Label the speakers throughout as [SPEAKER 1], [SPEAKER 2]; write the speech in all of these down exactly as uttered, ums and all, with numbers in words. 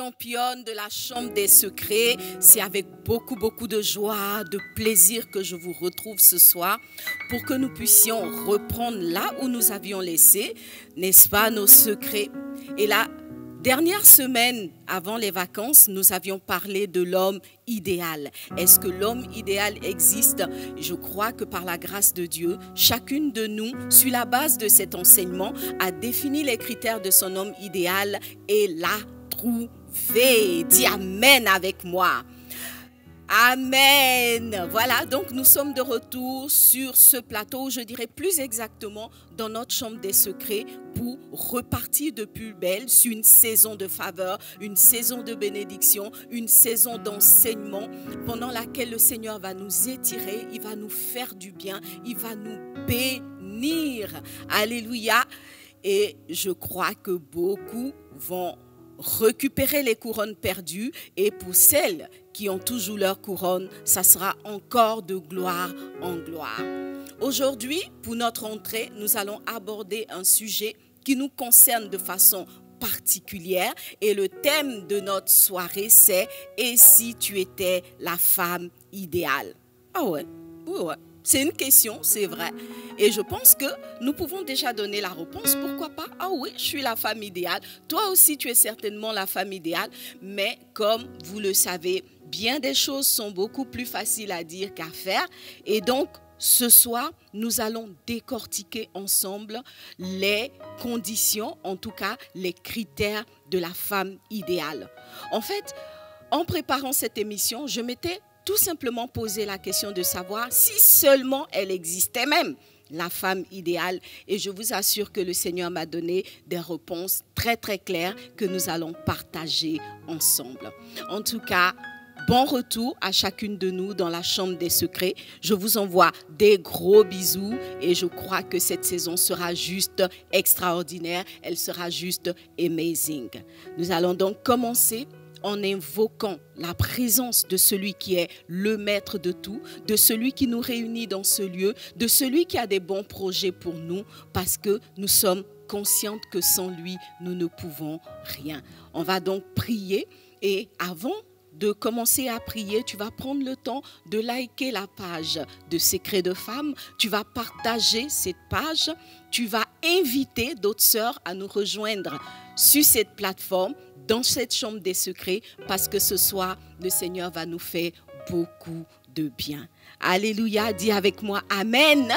[SPEAKER 1] championne de la chambre des secrets. C'est avec beaucoup, beaucoup de joie, de plaisir que je vous retrouve ce soir pour que nous puissions reprendre là où nous avions laissé, n'est-ce pas, nos secrets. Et la dernière semaine avant les vacances, nous avions parlé de l'homme idéal. Est-ce que l'homme idéal existe? Je crois que par la grâce de Dieu, chacune de nous, sur la base de cet enseignement, a défini les critères de son homme idéal et l'a trouvé. Dis Amen avec moi. Amen. Voilà, donc nous sommes de retour sur ce plateau, je dirais plus exactement dans notre chambre des secrets pour repartir de plus belle sur une saison de faveur, une saison de bénédiction, une saison d'enseignement pendant laquelle le Seigneur va nous étirer, il va nous faire du bien, il va nous bénir. Alléluia. Et je crois que beaucoup vont récupérer les couronnes perdues et pour celles qui ont toujours leur couronne, ça sera encore de gloire en gloire. Aujourd'hui, pour notre entrée, nous allons aborder un sujet qui nous concerne de façon particulière et le thème de notre soirée, c'est « Et si tu étais la femme idéale ?» Ah ouais, ouais, ouais. C'est une question, c'est vrai. Et je pense que nous pouvons déjà donner la réponse. Pourquoi pas? Ah oui, je suis la femme idéale. Toi aussi, tu es certainement la femme idéale. Mais comme vous le savez, bien des choses sont beaucoup plus faciles à dire qu'à faire. Et donc, ce soir, nous allons décortiquer ensemble les conditions, en tout cas les critères de la femme idéale. En fait, en préparant cette émission, je m'étais tout simplement poser la question de savoir si seulement elle existait même, la femme idéale. Et je vous assure que le Seigneur m'a donné des réponses très très claires que nous allons partager ensemble. En tout cas, bon retour à chacune de nous dans la chambre des secrets. Je vous envoie des gros bisous et je crois que cette saison sera juste extraordinaire. Elle sera juste amazing. Nous allons donc commencer en invoquant la présence de celui qui est le maître de tout, de celui qui nous réunit dans ce lieu, de celui qui a des bons projets pour nous, parce que nous sommes conscientes que sans lui, nous ne pouvons rien. On va donc prier et avant de commencer à prier, tu vas prendre le temps de liker la page de Secrets de Femmes, tu vas partager cette page, tu vas inviter d'autres sœurs à nous rejoindre sur cette plateforme, dans cette chambre des secrets, parce que ce soir, le Seigneur va nous faire beaucoup de bien. Alléluia, dis avec moi Amen.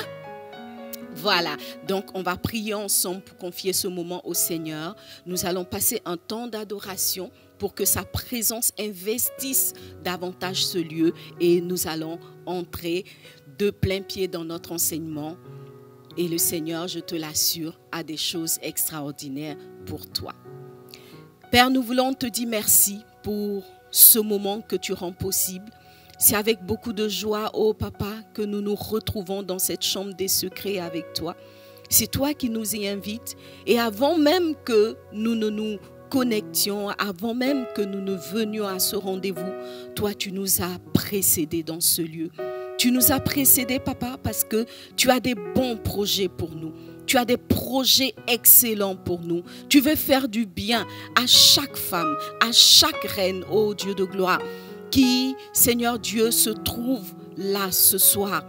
[SPEAKER 1] Voilà, donc on va prier ensemble pour confier ce moment au Seigneur. Nous allons passer un temps d'adoration pour que sa présence investisse davantage ce lieu et nous allons entrer de plein pied dans notre enseignement. Et le Seigneur, je te l'assure, a des choses extraordinaires pour toi. Père, nous voulons te dire merci pour ce moment que tu rends possible. C'est avec beaucoup de joie, oh papa, que nous nous retrouvons dans cette chambre des secrets avec toi. C'est toi qui nous y invites. Et avant même que nous ne nous connections, avant même que nous ne venions à ce rendez-vous, toi, tu nous as précédés dans ce lieu. Tu nous as précédés, papa, parce que tu as des bons projets pour nous. Tu as des projets excellents pour nous. Tu veux faire du bien à chaque femme, à chaque reine, ô Dieu de gloire, qui, Seigneur Dieu, se trouve là ce soir.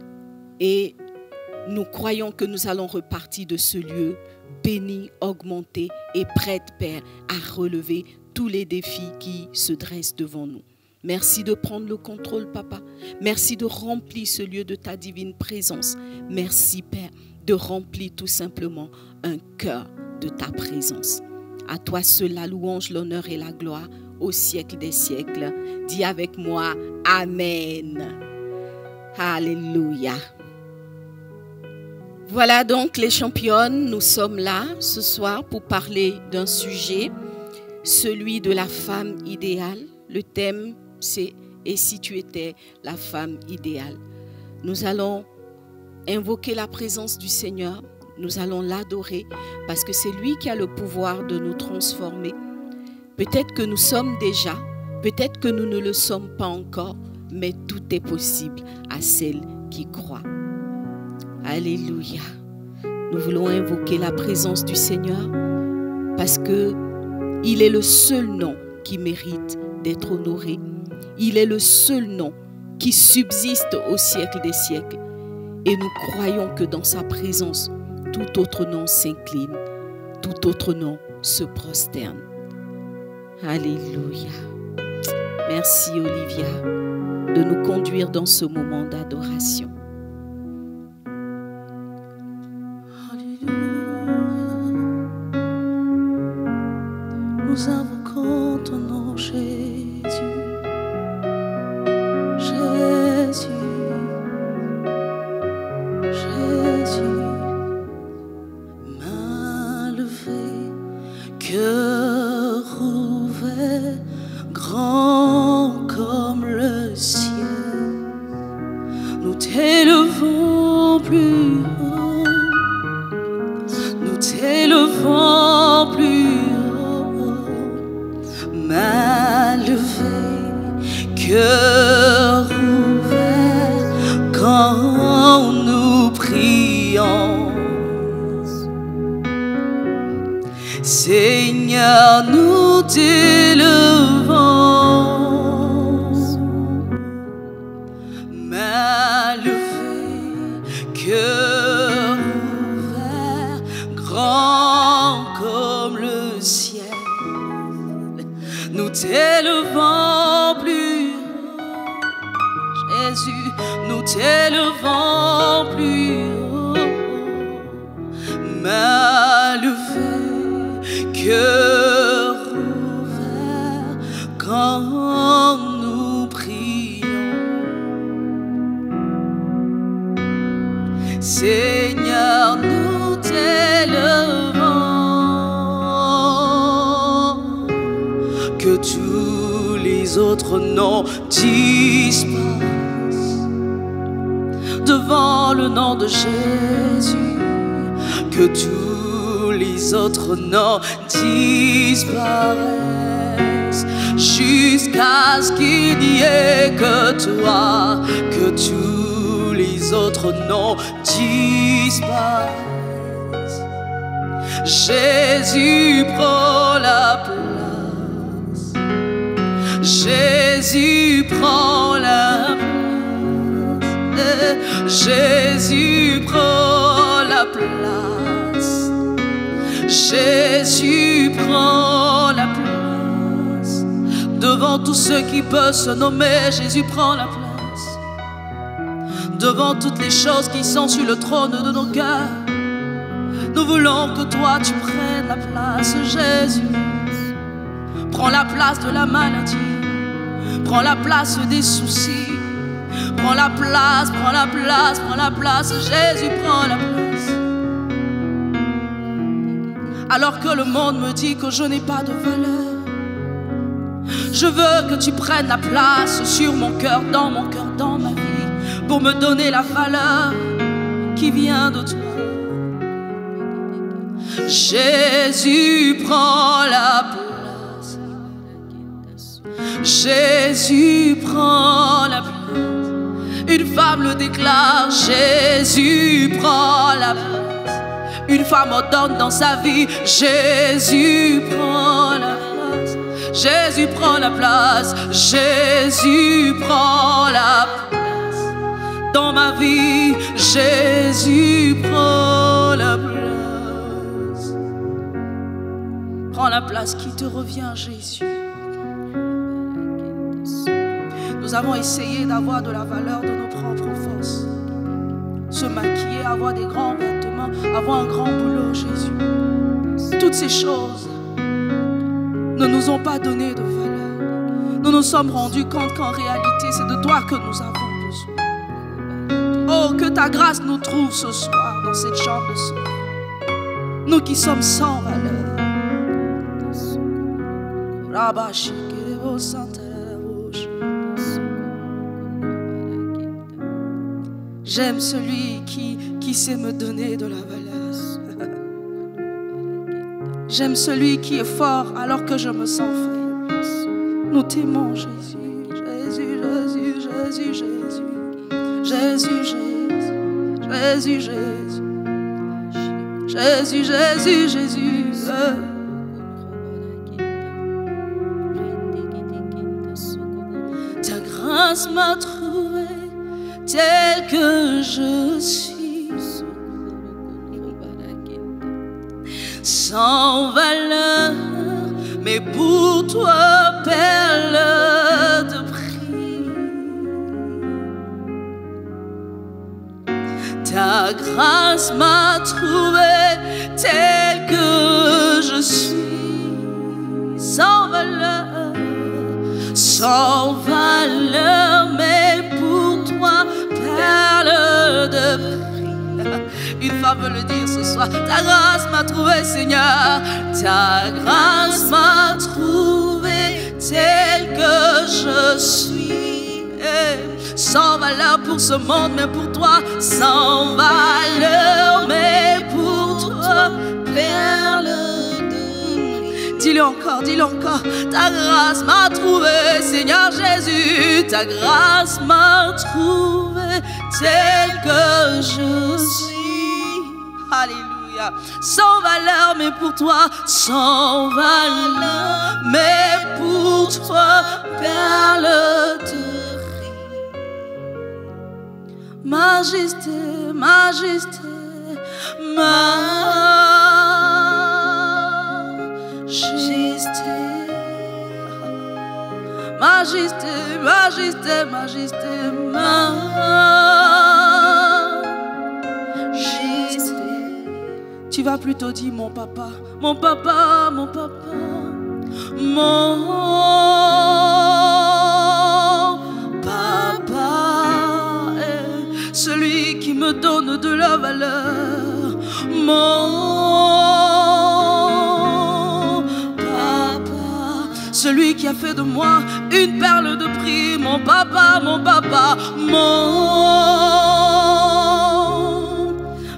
[SPEAKER 1] Et nous croyons que nous allons repartir de ce lieu béni, augmenté et prête, Père, à relever tous les défis qui se dressent devant nous. Merci de prendre le contrôle, papa. Merci de remplir ce lieu de ta divine présence. Merci, Père, de remplir tout simplement un cœur de ta présence. À toi seul la louange, l'honneur et la gloire au siècle des siècles. Dis avec moi, Amen. Alléluia. Voilà donc les championnes, nous sommes là ce soir pour parler d'un sujet, celui de la femme idéale. Le thème, c'est « Et si tu étais la femme idéale ?» Nous allons invoquer la présence du Seigneur, nous allons l'adorer parce que c'est lui qui a le pouvoir de nous transformer. Peut-être que nous sommes déjà, peut-être que nous ne le sommes pas encore, mais tout est possible à celles qui croient. Alléluia. Nous voulons invoquer la présence du Seigneur parce que il est le seul nom qui mérite d'être honoré. Il est le seul nom qui subsiste au siècle des siècles. Et nous croyons que dans sa présence, tout autre nom s'incline, tout autre nom se prosterne. Alléluia. Merci Olivia de nous conduire dans ce moment d'adoration.
[SPEAKER 2] Nous invoquons ton nom, Jésus, Jésus, Jésus, main levée, cœur ouvert, grand comme le ciel, nous t'élevons plus haut, nous t'élevons plus main levée, cœur ouvert, quand nous prions. Seigneur, nous t'élevons. Main levée, cœur ouvert, grand comme le ciel. Nous t'élevons plus haut, Jésus, nous t'élevons plus haut, main levée, cœur ouvert, quand nous prions. Seigneur, nous t'élevons. Que tous les autres noms disparaissent devant le nom de Jésus. Que tous les autres noms disparaissent jusqu'à ce qu'il n'y ait que toi. Que tous les autres noms disparaissent. Jésus prend la place. Jésus prend la place. Jésus prend la place. Jésus prend la place. Devant tous ceux qui peuvent se nommer, Jésus prend la place. Devant toutes les choses qui sont sur le trône de nos cœurs, nous voulons que toi tu prennes la place, Jésus. Prends la place de la maladie. Prends la place des soucis. Prends la place, prends la place, prends la place. Jésus, prends la place. Alors que le monde me dit que je n'ai pas de valeur, je veux que tu prennes la place sur mon cœur, dans mon cœur, dans ma vie, pour me donner la valeur qui vient de toi. Jésus, prends la place. Jésus prend la place. Une femme le déclare. Jésus prend la place. Une femme ordonne dans sa vie. Jésus prend la place. Jésus prend la place. Jésus prend la place. Dans ma vie, Jésus prend la place. Prends la place qui te revient, Jésus. Nous avons essayé d'avoir de la valeur de nos propres forces. Se maquiller, avoir des grands vêtements, avoir un grand boulot, Jésus. Toutes ces choses ne nous ont pas donné de valeur. Nous nous sommes rendus compte qu'en réalité, c'est de toi que nous avons besoin. Oh, que ta grâce nous trouve ce soir dans cette chambre de sommeil. Nous qui sommes sans valeur. J'aime celui qui, qui sait me donner de la valeur. J'aime celui qui est fort alors que je me sens faible. Nous t'aimons, Jésus. Jésus, Jésus, Jésus, Jésus. Jésus, Jésus. Jésus, Jésus. Jésus, Jésus, Jésus. grâce m'a trouvé tel que je suis. Sans valeur, mais pour toi, perle de prix. Ta grâce m'a trouvé tel que je suis. Sans valeur, sans valeur, mais pour toi, perle de prix. Une femme veut le dire ce soir. Ta grâce m'a trouvé, Seigneur. Ta grâce m'a trouvé tel que je suis. Eh, sans valeur pour ce monde, mais pour toi. Sans valeur, mais pour toi. Perle de... Dis-le encore, dis-le encore. Ta grâce m'a trouvé, Seigneur Jésus. Ta grâce m'a trouvé tel que je suis. Alléluia. Sans valeur, mais pour toi. Sans valeur, mais pour toi. Perle de riz. Majesté, majesté, majesté. Majesté, majesté, majesté, majesté. Tu vas plutôt dire mon papa, mon papa, mon papa, mon papa, est celui qui me donne de la valeur, mon papa, celui qui a fait de moi une perle de prix, mon papa, mon papa, mon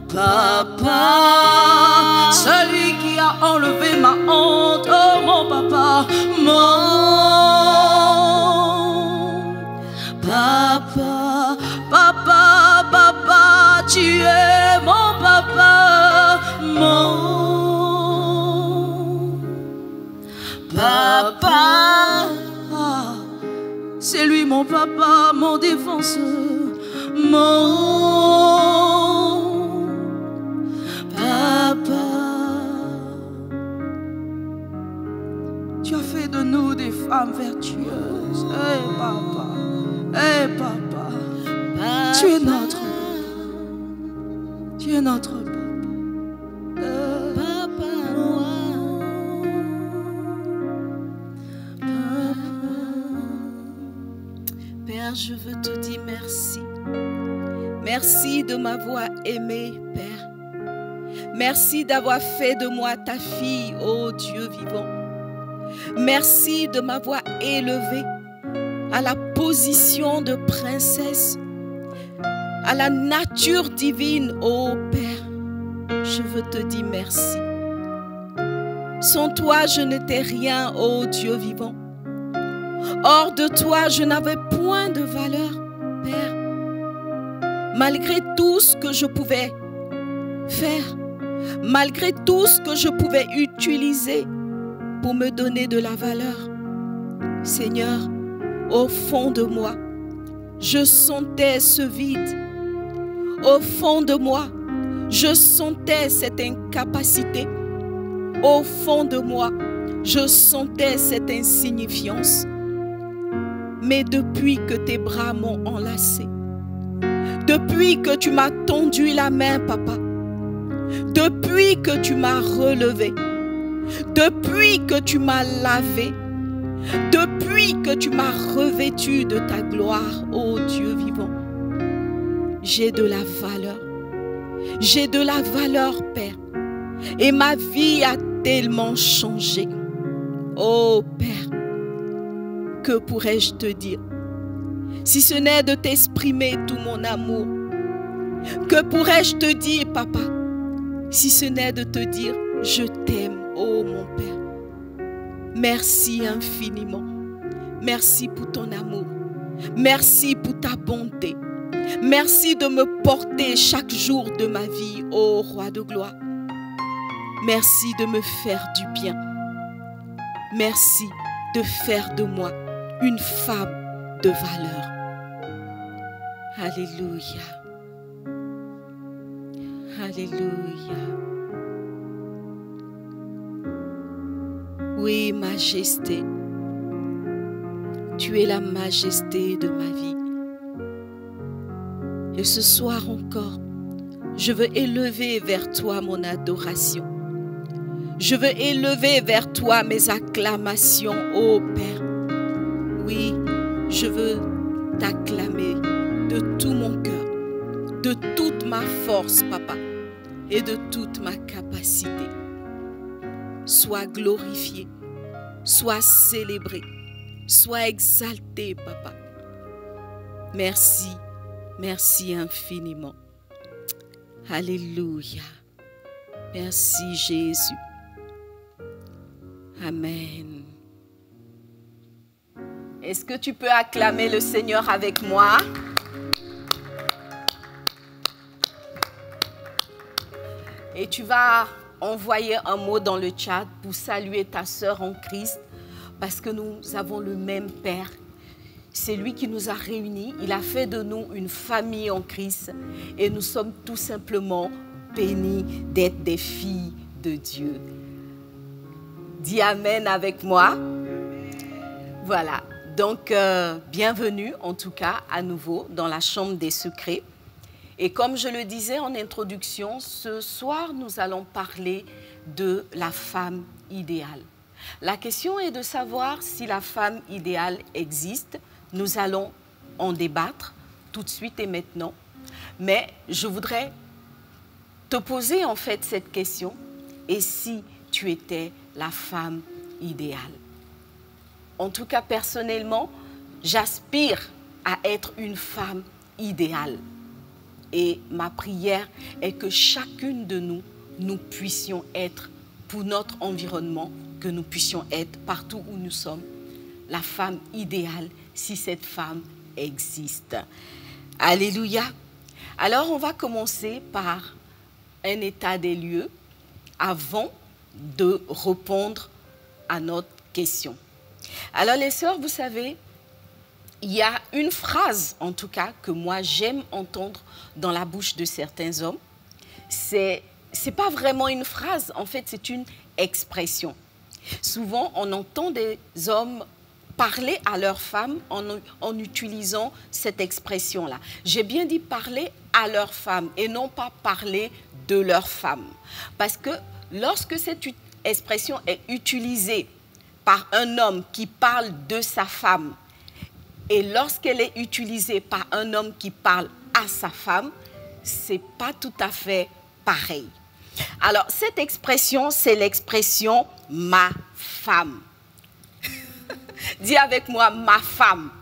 [SPEAKER 2] papa, celui qui a enlevé ma honte, oh mon papa, mon papa, papa, papa, tu es mon papa, mon papa, c'est lui mon papa, mon défenseur, mon tu as fait de nous des femmes vertueuses. Hey papa, hey papa, papa, tu es notre papa. Tu es notre papa. Euh, papa,
[SPEAKER 1] papa. Père, je veux te dire merci. Merci de m'avoir aimé, Père. Merci d'avoir fait de moi ta fille, ô Dieu vivant. Merci de m'avoir élevée à la position de princesse, à la nature divine, ô Père. Je veux te dire merci. Sans toi, je n'étais rien, ô Dieu vivant. Hors de toi, je n'avais point de valeur, Père. Malgré tout ce que je pouvais faire, malgré tout ce que je pouvais utiliser pour me donner de la valeur, Seigneur, au fond de moi, je sentais ce vide. Au fond de moi, je sentais cette incapacité. Au fond de moi, je sentais cette insignifiance. Mais depuis que tes bras m'ont enlacé, depuis que tu m'as tendu la main, papa, depuis que tu m'as relevé, depuis que tu m'as lavé, depuis que tu m'as revêtu de ta gloire, ô Dieu vivant, j'ai de la valeur. J'ai de la valeur, Père. Et ma vie a tellement changé. Ô Père, que pourrais-je te dire si ce n'est de t'exprimer tout mon amour? Que pourrais-je te dire, papa, si ce n'est de te dire je t'aime, ô mon Père? Merci infiniment. Merci pour ton amour. Merci pour ta bonté. Merci de me porter chaque jour de ma vie, ô Roi de gloire. Merci de me faire du bien. Merci de faire de moi une femme de valeur. Alléluia. Alléluia. Oui, majesté. Tu es la majesté de ma vie. Et ce soir encore, je veux élever vers toi mon adoration. Je veux élever vers toi mes acclamations, ô Père. Oui, je veux t'acclamer de tout mon cœur, de toute ma force, Papa, et de toute ma capacité. Sois glorifié, sois célébré, sois exalté, Papa. Merci, merci infiniment. Alléluia. Merci Jésus. Amen. Est-ce que tu peux acclamer le Seigneur avec moi? Et tu vas envoyer un mot dans le chat pour saluer ta sœur en Christ, parce que nous avons le même Père. C'est lui qui nous a réunis. Il a fait de nous une famille en Christ. Et nous sommes tout simplement bénis d'être des filles de Dieu. Dis Amen avec moi. Voilà. Donc, euh, bienvenue en tout cas à nouveau dans la chambre des secrets. Et comme je le disais en introduction, ce soir, nous allons parler de la femme idéale. La question est de savoir si la femme idéale existe. Nous allons en débattre tout de suite et maintenant. Mais je voudrais te poser en fait cette question. Et si tu étais la femme idéale? En tout cas, personnellement, j'aspire à être une femme idéale. Et ma prière est que chacune de nous, nous puissions être, pour notre environnement, que nous puissions être partout où nous sommes, la femme idéale, si cette femme existe. Alléluia. Alors, on va commencer par un état des lieux avant de répondre à notre question. Alors, les sœurs, vous savez, il y a une phrase, en tout cas, que moi, j'aime entendre dans la bouche de certains hommes. C'est, c'est pas vraiment une phrase, en fait, c'est une expression. Souvent, on entend des hommes parler à leurs femmes en, en utilisant cette expression-là. J'ai bien dit parler à leurs femmes et non pas parler de leurs femmes. Parce que lorsque cette expression est utilisée par un homme qui parle de sa femme et lorsqu'elle est utilisée par un homme qui parle à sa femme, c'est pas tout à fait pareil. Alors, cette expression, c'est l'expression « ma femme ». Dis avec moi, ma femme.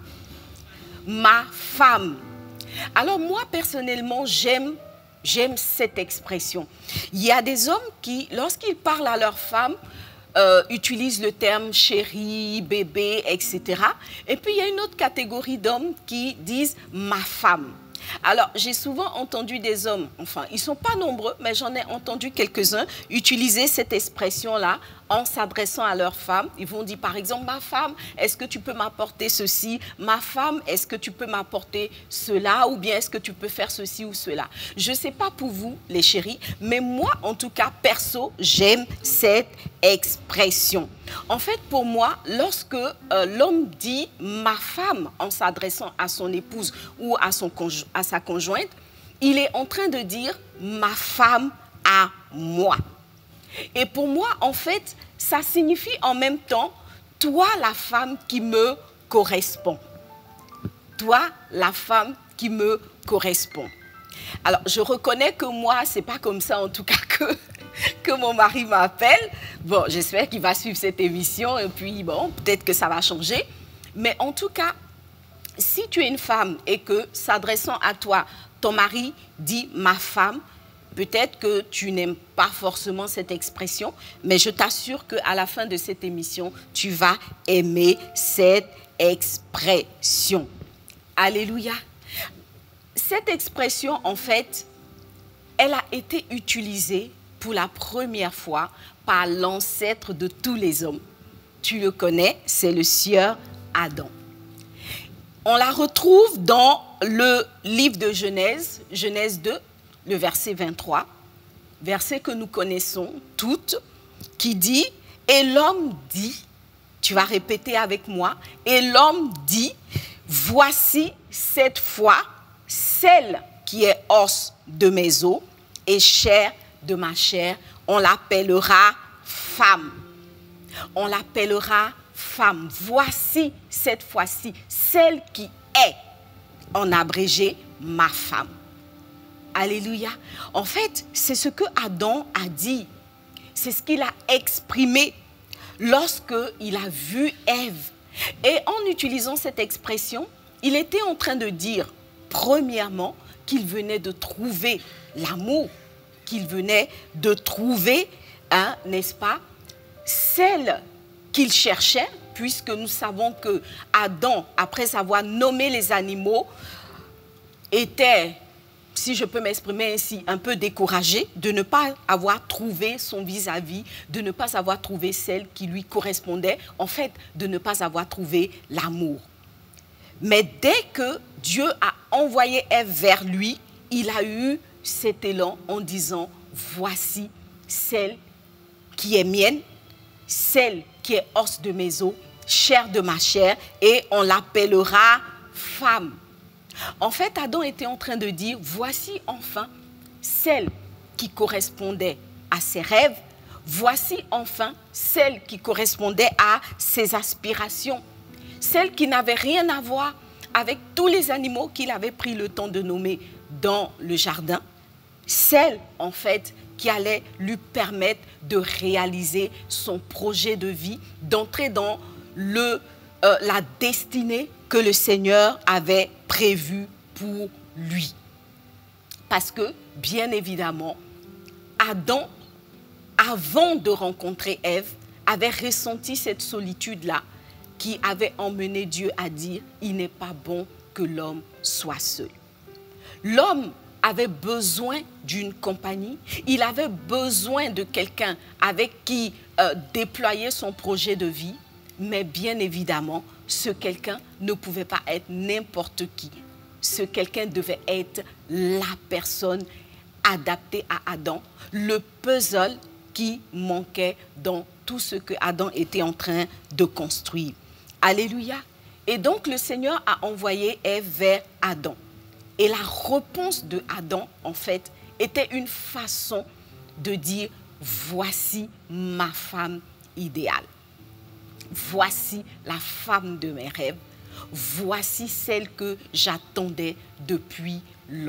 [SPEAKER 1] Ma femme. Alors moi, personnellement, j'aime, j'aime cette expression. Il y a des hommes qui, lorsqu'ils parlent à leur femme, euh, utilisent le terme chérie, bébé, et cetera. Et puis, il y a une autre catégorie d'hommes qui disent ma femme. Alors, j'ai souvent entendu des hommes, enfin, ils ne sont pas nombreux, mais j'en ai entendu quelques-uns utiliser cette expression-là en s'adressant à leur femme. Ils vont dire, par exemple, ma femme, est-ce que tu peux m'apporter ceci? Ma femme, est-ce que tu peux m'apporter cela? Ou bien est-ce que tu peux faire ceci ou cela? Je ne sais pas pour vous, les chéris, mais moi, en tout cas, perso, j'aime cette expression. En fait, pour moi, lorsque euh, l'homme dit « ma femme » en s'adressant à son épouse ou à, son conjo- à sa conjointe, il est en train de dire « ma femme à moi ». Et pour moi, en fait, ça signifie en même temps « toi, la femme qui me correspond ». Toi, la femme qui me correspond. Alors, je reconnais que moi, ce n'est pas comme ça, en tout cas, que... que mon mari m'appelle. Bon, j'espère qu'il va suivre cette émission et puis, bon, peut-être que ça va changer. Mais en tout cas, si tu es une femme et que, s'adressant à toi, ton mari dit « ma femme », peut-être que tu n'aimes pas forcément cette expression, mais je t'assure qu'à la fin de cette émission, tu vas aimer cette expression. Alléluia. Cette expression, en fait, elle a été utilisée pour la première fois par l'ancêtre de tous les hommes. Tu le connais, c'est le sieur Adam. On la retrouve dans le livre de Genèse, Genèse deux, le verset vingt-trois, verset que nous connaissons toutes, qui dit, et l'homme dit, tu vas répéter avec moi, et l'homme dit, voici cette fois celle qui est os de mes os et chair de ma chair, on l'appellera femme. On l'appellera femme. Voici cette fois-ci celle qui est, en abrégé, ma femme. Alléluia. En fait, c'est ce que Adam a dit. C'est ce qu'il a exprimé lorsqu'il a vu Ève. Et en utilisant cette expression, il était en train de dire, premièrement, qu'il venait de trouver l'amour, qu'il venait de trouver, hein, n'est-ce pas, celle qu'il cherchait, puisque nous savons que Adam, après avoir nommé les animaux, était, si je peux m'exprimer ainsi, un peu découragé de ne pas avoir trouvé son vis-à-vis, de ne pas avoir trouvé celle qui lui correspondait, en fait, de ne pas avoir trouvé l'amour. Mais dès que Dieu a envoyé Ève vers lui, il a eu cet élan en disant, voici celle qui est mienne, celle qui est os de mes os, chair de ma chair, et on l'appellera femme. En fait, Adam était en train de dire, voici enfin celle qui correspondait à ses rêves, voici enfin celle qui correspondait à ses aspirations, celle qui n'avait rien à voir avec tous les animaux qu'il avait pris le temps de nommer dans le jardin, celle en fait qui allait lui permettre de réaliser son projet de vie, d'entrer dans le, euh, la destinée que le Seigneur avait prévue pour lui. Parce que, bien évidemment, Adam, avant de rencontrer Ève, avait ressenti cette solitude-là qui avait emmené Dieu à dire « il n'est pas bon que l'homme soit seul ». L'homme avait besoin d'une compagnie, il avait besoin de quelqu'un avec qui euh, déployer son projet de vie, mais bien évidemment, ce quelqu'un ne pouvait pas être n'importe qui. Ce quelqu'un devait être la personne adaptée à Adam, le puzzle qui manquait dans tout ce que Adam était en train de construire. Alléluia. Et donc le Seigneur a envoyé Ève vers Adam. Et la réponse de Adam, en fait, était une façon de dire « voici ma femme idéale. Voici la femme de mes rêves. Voici celle que j'attendais depuis longtemps. »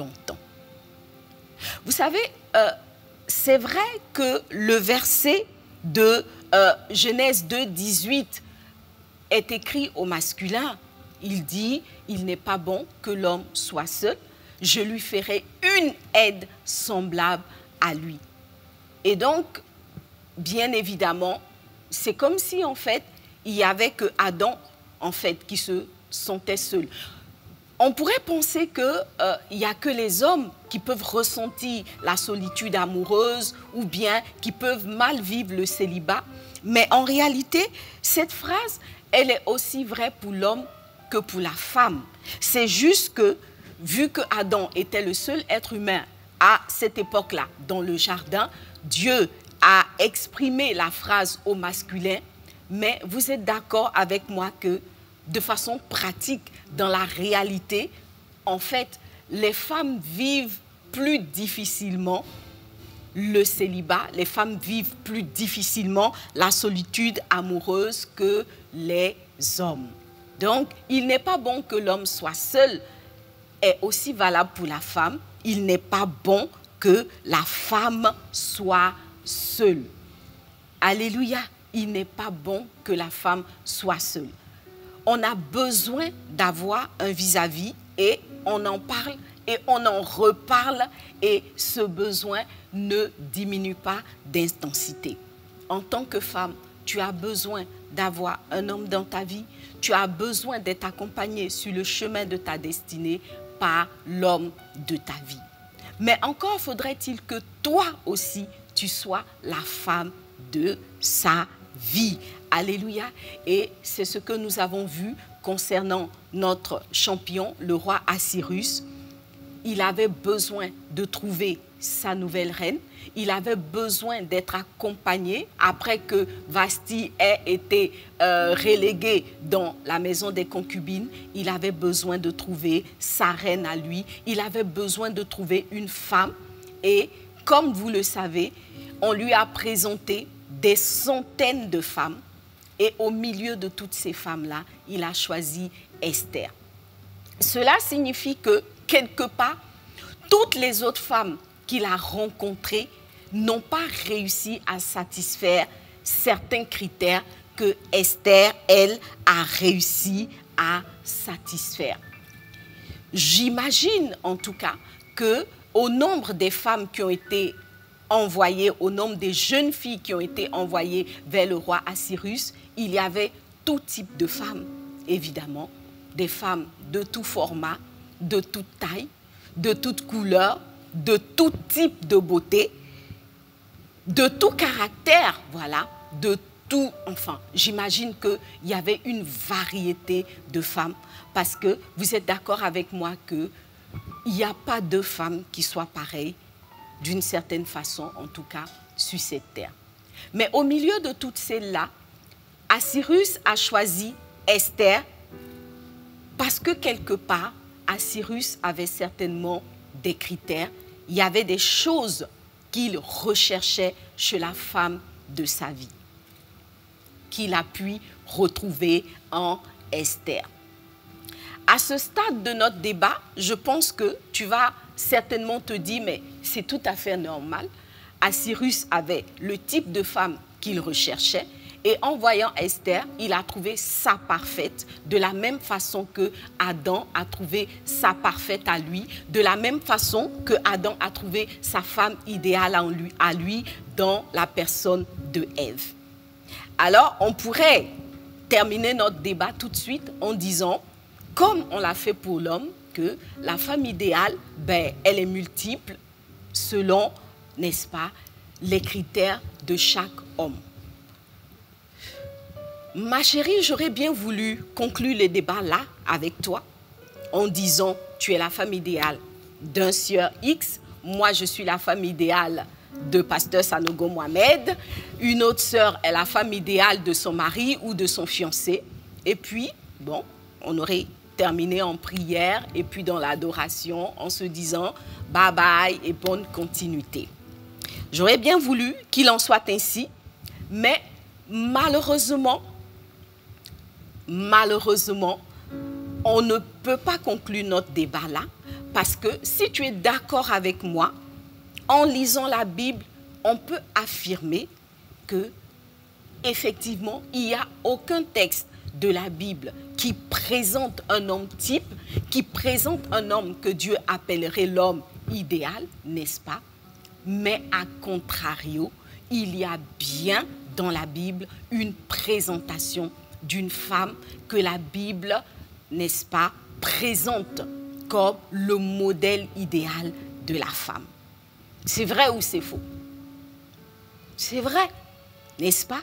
[SPEAKER 1] Vous savez, euh, c'est vrai que le verset de euh, Genèse deux, dix-huit est écrit au masculin. Il dit, il n'est pas bon que l'homme soit seul, je lui ferai une aide semblable à lui. Et donc, bien évidemment, c'est comme si en fait, il n'y avait que Adam en fait qui se sentait seul. On pourrait penser qu'il euh, n'y a que les hommes qui peuvent ressentir la solitude amoureuse ou bien qui peuvent mal vivre le célibat. Mais en réalité, cette phrase, elle est aussi vraie pour l'homme que pour la femme. C'est juste que, vu que Adam était le seul être humain à cette époque-là, dans le jardin, Dieu a exprimé la phrase au masculin, mais vous êtes d'accord avec moi que, de façon pratique, dans la réalité, en fait, les femmes vivent plus difficilement le célibat, les femmes vivent plus difficilement la solitude amoureuse que les hommes. Donc, il n'est pas bon que l'homme soit seul, est aussi valable pour la femme. Il n'est pas bon que la femme soit seule. Alléluia, il n'est pas bon que la femme soit seule. On a besoin d'avoir un vis-à-vis et on en parle et on en reparle et ce besoin ne diminue pas d'intensité. En tant que femme, tu as besoin d'avoir un homme dans ta vie, tu as besoin d'être accompagnée sur le chemin de ta destinée par l'homme de ta vie. Mais encore faudrait-il que toi aussi, tu sois la femme de sa vie. Alléluia. Et c'est ce que nous avons vu concernant notre champion, le roi Assyrus, il avait besoin de trouver sa nouvelle reine. Il avait besoin d'être accompagné après que Vashti ait été euh, reléguée dans la maison des concubines. Il avait besoin de trouver sa reine à lui. Il avait besoin de trouver une femme. Et comme vous le savez, on lui a présenté des centaines de femmes. Et au milieu de toutes ces femmes-là, il a choisi Esther. Cela signifie que, quelque part, toutes les autres femmes qu'il a rencontrées n'ont pas réussi à satisfaire certains critères que Esther, elle, a réussi à satisfaire. J'imagine en tout cas qu'au nombre des femmes qui ont été envoyées, au nombre des jeunes filles qui ont été envoyées vers le roi Assyrus, il y avait tout type de femmes, évidemment, des femmes de tout format, de toute taille, de toute couleur, de tout type de beauté, de tout caractère, voilà, de tout, enfin, j'imagine qu'il y avait une variété de femmes, parce que vous êtes d'accord avec moi qu'il n'y a pas de femmes qui soient pareilles, d'une certaine façon, en tout cas, sur cette terre. Mais au milieu de toutes celles-là, Assyrus a choisi Esther parce que quelque part, Assyrus avait certainement des critères, il y avait des choses qu'il recherchait chez la femme de sa vie, qu'il a pu retrouver en Esther. À ce stade de notre débat, je pense que tu vas certainement te dire, mais c'est tout à fait normal. Assyrus avait le type de femme qu'il recherchait. Et en voyant Esther, il a trouvé sa parfaite, de la même façon que Adam a trouvé sa parfaite à lui, de la même façon que Adam a trouvé sa femme idéale en lui, à lui dans la personne de Ève. Alors, on pourrait terminer notre débat tout de suite en disant, comme on l'a fait pour l'homme, que la femme idéale, ben, elle est multiple selon, n'est-ce pas, les critères de chaque homme. Ma chérie, j'aurais bien voulu conclure le débat là avec toi en disant tu es la femme idéale d'un sieur X, moi je suis la femme idéale de pasteur Sanogo Mohamed, une autre sœur est la femme idéale de son mari ou de son fiancé, et puis bon, on aurait terminé en prière et puis dans l'adoration en se disant bye bye et bonne continuité. J'aurais bien voulu qu'il en soit ainsi, mais malheureusement, Malheureusement, on ne peut pas conclure notre débat là, parce que si tu es d'accord avec moi, en lisant la Bible, on peut affirmer que, effectivement, il n'y a aucun texte de la Bible qui présente un homme type, qui présente un homme que Dieu appellerait l'homme idéal, n'est-ce pas? Mais à contrario, il y a bien dans la Bible une présentation d'une femme que la Bible, n'est-ce pas, présente comme le modèle idéal de la femme. C'est vrai ou c'est faux? C'est vrai, n'est-ce pas?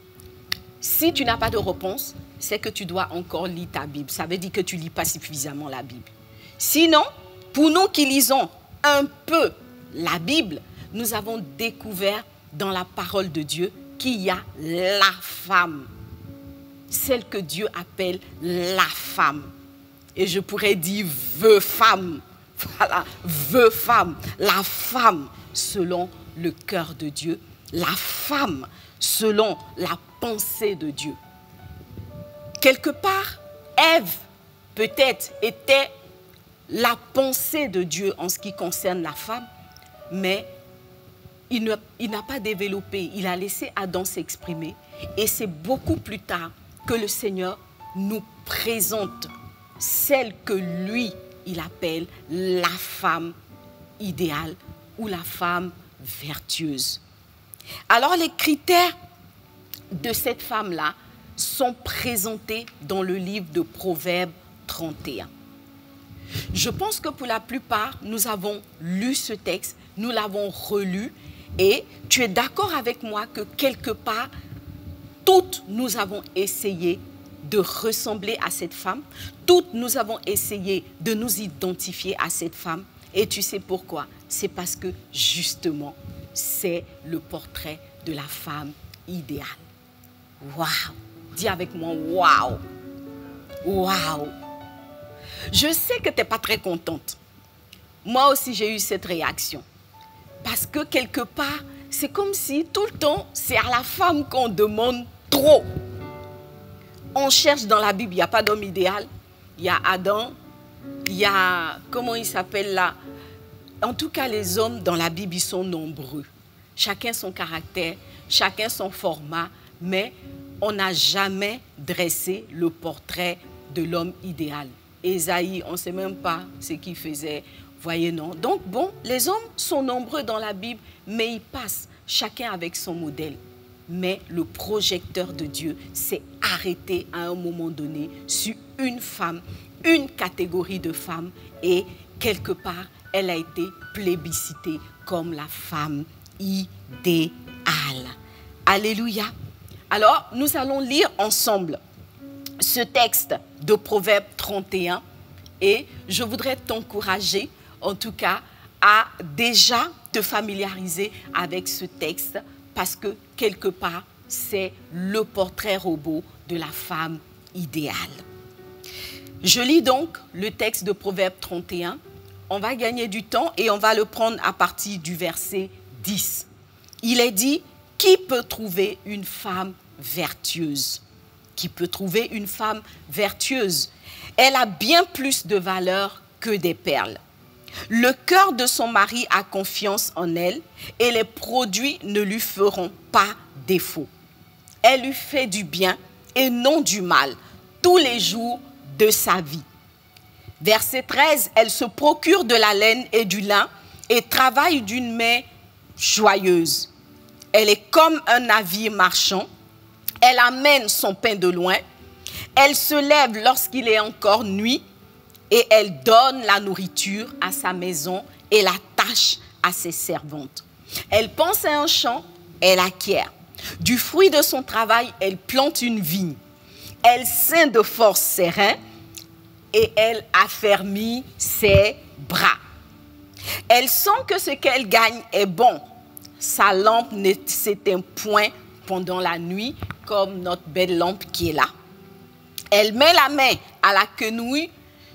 [SPEAKER 1] Si tu n'as pas de réponse, c'est que tu dois encore lire ta Bible. Ça veut dire que tu ne lis pas suffisamment la Bible. Sinon, pour nous qui lisons un peu la Bible, nous avons découvert dans la parole de Dieu qu'il y a la femme, celle que Dieu appelle la femme. Et je pourrais dire veux femme. Voilà, veux femme. La femme selon le cœur de Dieu. La femme selon la pensée de Dieu. Quelque part, Ève, peut-être, était la pensée de Dieu en ce qui concerne la femme, mais il n'a il n'a pas développé, il a laissé Adam s'exprimer. Et c'est beaucoup plus tard que le Seigneur nous présente celle que lui, il appelle la femme idéale ou la femme vertueuse. Alors les critères de cette femme-là sont présentés dans le livre de Proverbes trente et un. Je pense que pour la plupart, nous avons lu ce texte, nous l'avons relu et tu es d'accord avec moi que quelque part, toutes nous avons essayé de ressembler à cette femme. Toutes, nous avons essayé de nous identifier à cette femme. Et tu sais pourquoi? C'est parce que, justement, c'est le portrait de la femme idéale. Waouh! Dis avec moi, waouh! Waouh! Je sais que tu n'es pas très contente. Moi aussi, j'ai eu cette réaction. Parce que quelque part, c'est comme si tout le temps, c'est à la femme qu'on demande trop. On cherche dans la Bible, il n'y a pas d'homme idéal. Il y a Adam, il y a, comment il s'appelle là? En tout cas, les hommes dans la Bible, ils sont nombreux. Chacun son caractère, chacun son format, mais on n'a jamais dressé le portrait de l'homme idéal. Ésaïe, on ne sait même pas ce qu'il faisait. Voyez, non. Donc, bon, les hommes sont nombreux dans la Bible, mais ils passent, chacun avec son modèle. Mais le projecteur de Dieu s'est arrêté à un moment donné sur une femme, une catégorie de femmes, et quelque part, elle a été plébiscitée comme la femme idéale. Alléluia. Alors, nous allons lire ensemble ce texte de Proverbe trente et un, et je voudrais t'encourager, en tout cas, à déjà te familiariser avec ce texte, parce que quelque part, c'est le portrait robot de la femme idéale. Je lis donc le texte de Proverbe trente et un. On va gagner du temps et on va le prendre à partir du verset dix. Il est dit, qui peut trouver une femme vertueuse? Qui peut trouver une femme vertueuse? Elle a bien plus de valeur que des perles. Le cœur de son mari a confiance en elle et les produits ne lui feront pas défaut. Elle lui fait du bien et non du mal tous les jours de sa vie. Verset treize, elle se procure de la laine et du lin et travaille d'une main joyeuse. Elle est comme un navire marchand. Elle amène son pain de loin. Elle se lève lorsqu'il est encore nuit et elle donne la nourriture à sa maison et la tâche à ses servantes. Elle pense à un champ, elle acquiert. Du fruit de son travail, elle plante une vigne. Elle ceint de force ses reins et elle affermit ses bras. Elle sent que ce qu'elle gagne est bon. Sa lampe ne s'éteint point pendant la nuit, comme notre belle lampe qui est là. Elle met la main à la quenouille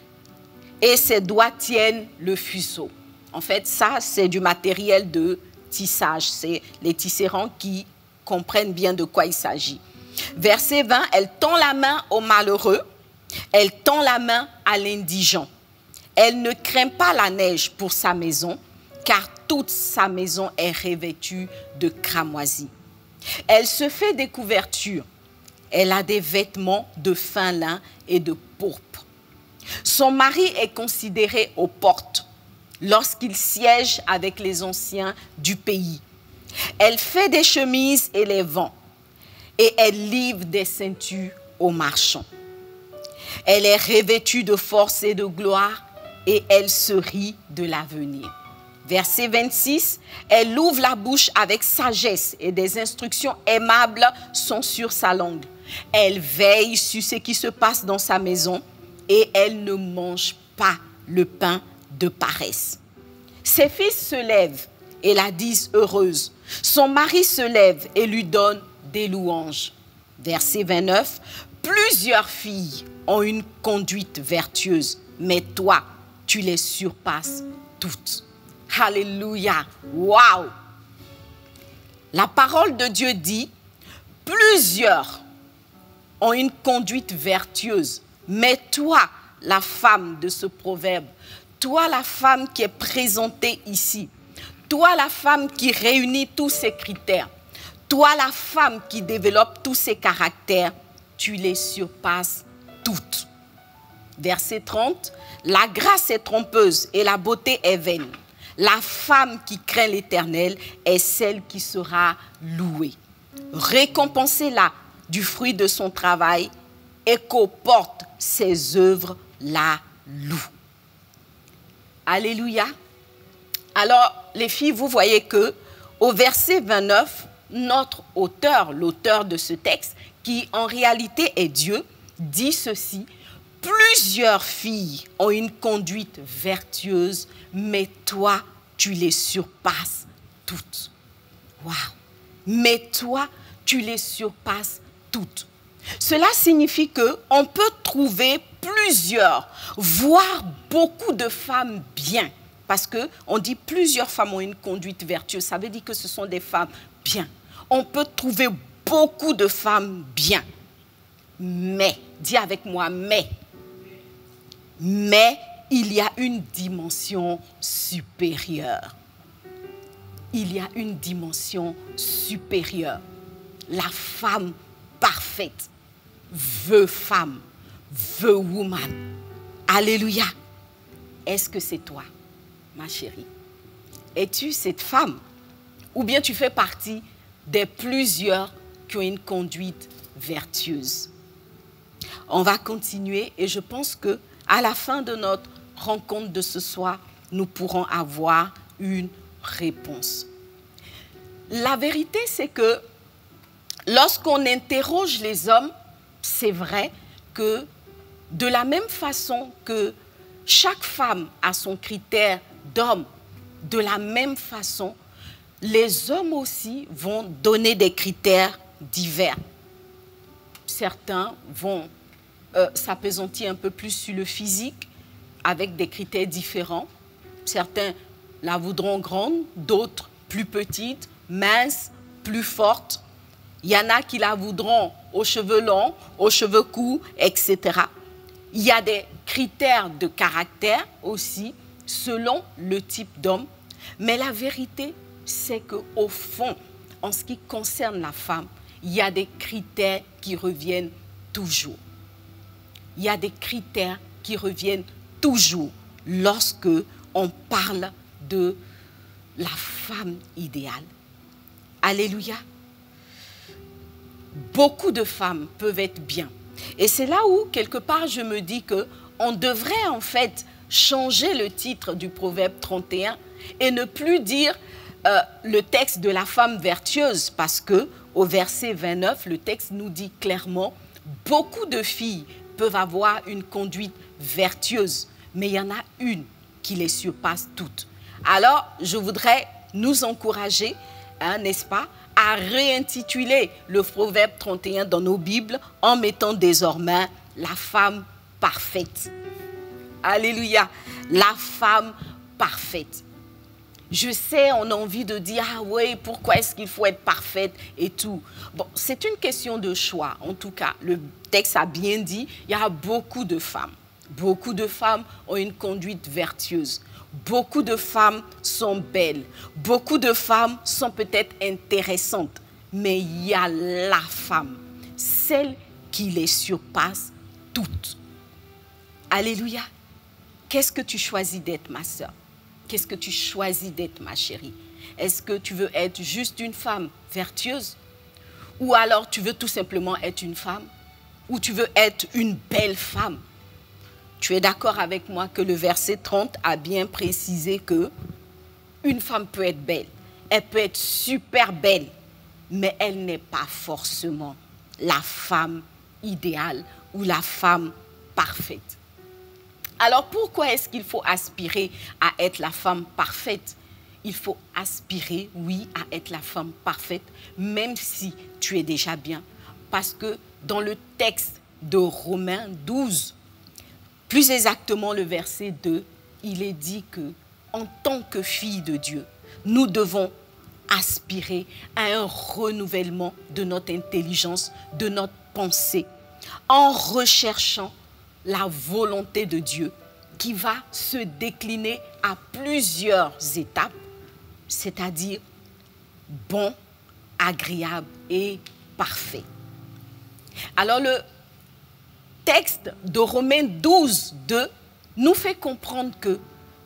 [SPEAKER 1] et ses doigts tiennent le fuseau. En fait, ça, c'est du matériel de tissage. C'est les tisserands qui comprennent bien de quoi il s'agit. Verset vingt, elle tend la main au malheureux, elle tend la main à l'indigent. Elle ne craint pas la neige pour sa maison, car toute sa maison est revêtue de cramoisis. Elle se fait des couvertures. Elle a des vêtements de fin lin et de pourpre. Son mari est considéré aux portes lorsqu'il siège avec les anciens du pays. Elle fait des chemises et les vend, et elle livre des ceintures aux marchands. Elle est revêtue de force et de gloire, et elle se rit de l'avenir. Verset vingt-six, elle ouvre la bouche avec sagesse et des instructions aimables sont sur sa langue. Elle veille sur ce qui se passe dans sa maison et elle ne mange pas le pain de paresse. Ses fils se lèvent et la disent heureuse. Son mari se lève et lui donne des louanges. Verset vingt-neuf, plusieurs filles ont une conduite vertueuse, mais toi, tu les surpasses toutes. Alléluia. Waouh. La parole de Dieu dit, plusieurs ont une conduite vertueuse. Mais toi, la femme de ce proverbe, toi, la femme qui est présentée ici, toi, la femme qui réunit tous ces critères, toi, la femme qui développe tous ces caractères, tu les surpasses toutes. Verset trente, la grâce est trompeuse et la beauté est vaine. La femme qui craint l'Éternel est celle qui sera louée. Récompensez-la du fruit de son travail et qu'aux portes ses œuvres la louent. Alléluia. Alors, les filles, vous voyez que au verset vingt-neuf, notre auteur, l'auteur de ce texte, qui en réalité est Dieu, dit ceci: plusieurs filles ont une conduite vertueuse, mais toi, tu les surpasses toutes. Waouh! Mais toi, tu les surpasses toutes. Cela signifie qu'on peut trouver plusieurs, voire beaucoup de femmes bien. Parce qu'on dit plusieurs femmes ont une conduite vertueuse. Ça veut dire que ce sont des femmes bien. On peut trouver beaucoup de femmes bien. Mais, dis avec moi, mais. Mais il y a une dimension supérieure. Il y a une dimension supérieure. La femme parfaite, the femme, the woman. Alléluia. Est-ce que c'est toi, ma chérie? Es-tu cette femme? Ou bien tu fais partie des plusieurs qui ont une conduite vertueuse? On va continuer et je pense que à la fin de notre rencontre de ce soir, nous pourrons avoir une réponse. La vérité, c'est que lorsqu'on interroge les hommes, c'est vrai que de la même façon que chaque femme a son critère d'homme, de la même façon, les hommes aussi vont donner des critères divers. Certains vont euh, s'appesantir un peu plus sur le physique avec des critères différents. Certains la voudront grande, d'autres plus petite, mince, plus forte. Il y en a qui la voudront aux cheveux longs, aux cheveux courts, et cetera. Il y a des critères de caractère aussi, selon le type d'homme. Mais la vérité, c'est qu'au fond, en ce qui concerne la femme, il y a des critères qui reviennent toujours. Il y a des critères qui reviennent toujours lorsque on parle de la femme idéale. Alléluia. Beaucoup de femmes peuvent être bien. Et c'est là où, quelque part, je me dis qu'on devrait en fait changer le titre du Proverbe trente et un et ne plus dire euh, le texte de la femme vertueuse, parce que au verset vingt-neuf, le texte nous dit clairement, beaucoup de filles peuvent avoir une conduite vertueuse, mais il y en a une qui les surpasse toutes. Alors, je voudrais nous encourager, hein, n'est-ce pas, à réintituler le Proverbe trente et un dans nos Bibles en mettant désormais la femme parfaite. Alléluia, la femme parfaite. Je sais, on a envie de dire, ah oui, pourquoi est-ce qu'il faut être parfaite et tout. Bon, c'est une question de choix. En tout cas, le texte a bien dit, il y a beaucoup de femmes. Beaucoup de femmes ont une conduite vertueuse. Beaucoup de femmes sont belles. Beaucoup de femmes sont peut-être intéressantes. Mais il y a la femme, celle qui les surpasse toutes. Alléluia. Qu'est-ce que tu choisis d'être, ma sœur? Qu'est-ce que tu choisis d'être, ma chérie? Est-ce que tu veux être juste une femme vertueuse? Ou alors tu veux tout simplement être une femme? Ou tu veux être une belle femme? Tu es d'accord avec moi que le verset trente a bien précisé que une femme peut être belle. Elle peut être super belle, mais elle n'est pas forcément la femme idéale ou la femme parfaite. Alors pourquoi est-ce qu'il faut aspirer à être la femme parfaite? Il faut aspirer, oui, à être la femme parfaite, même si tu es déjà bien. Parce que dans le texte de Romains douze, plus exactement le verset deux, il est dit que, en tant que fille de Dieu, nous devons aspirer à un renouvellement de notre intelligence, de notre pensée, en recherchant la volonté de Dieu qui va se décliner à plusieurs étapes, c'est-à-dire bon, agréable et parfait. Alors le texte de Romains douze, deux nous fait comprendre que,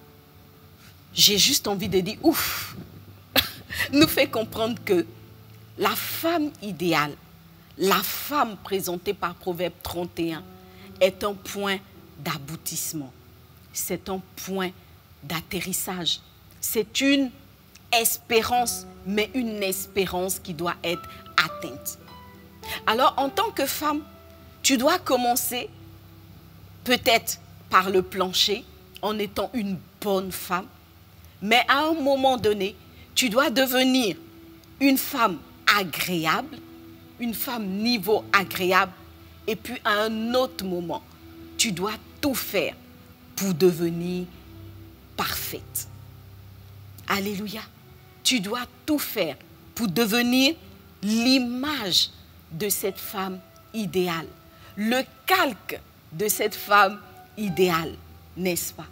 [SPEAKER 1] j'ai juste envie de dire ouf, nous fait comprendre que la femme idéale, la femme présentée par Proverbe trente et un est un point d'aboutissement, c'est un point d'atterrissage, c'est une espérance, mais une espérance qui doit être atteinte. Alors en tant que femme, Tu dois commencer peut-être par le plancher en étant une bonne femme, mais à un moment donné, tu dois devenir une femme agréable, une femme niveau agréable, et puis à un autre moment, tu dois tout faire pour devenir parfaite. Alléluia. Tu dois tout faire pour devenir l'image de cette femme idéale, le calque de cette femme idéale, n'est-ce pas?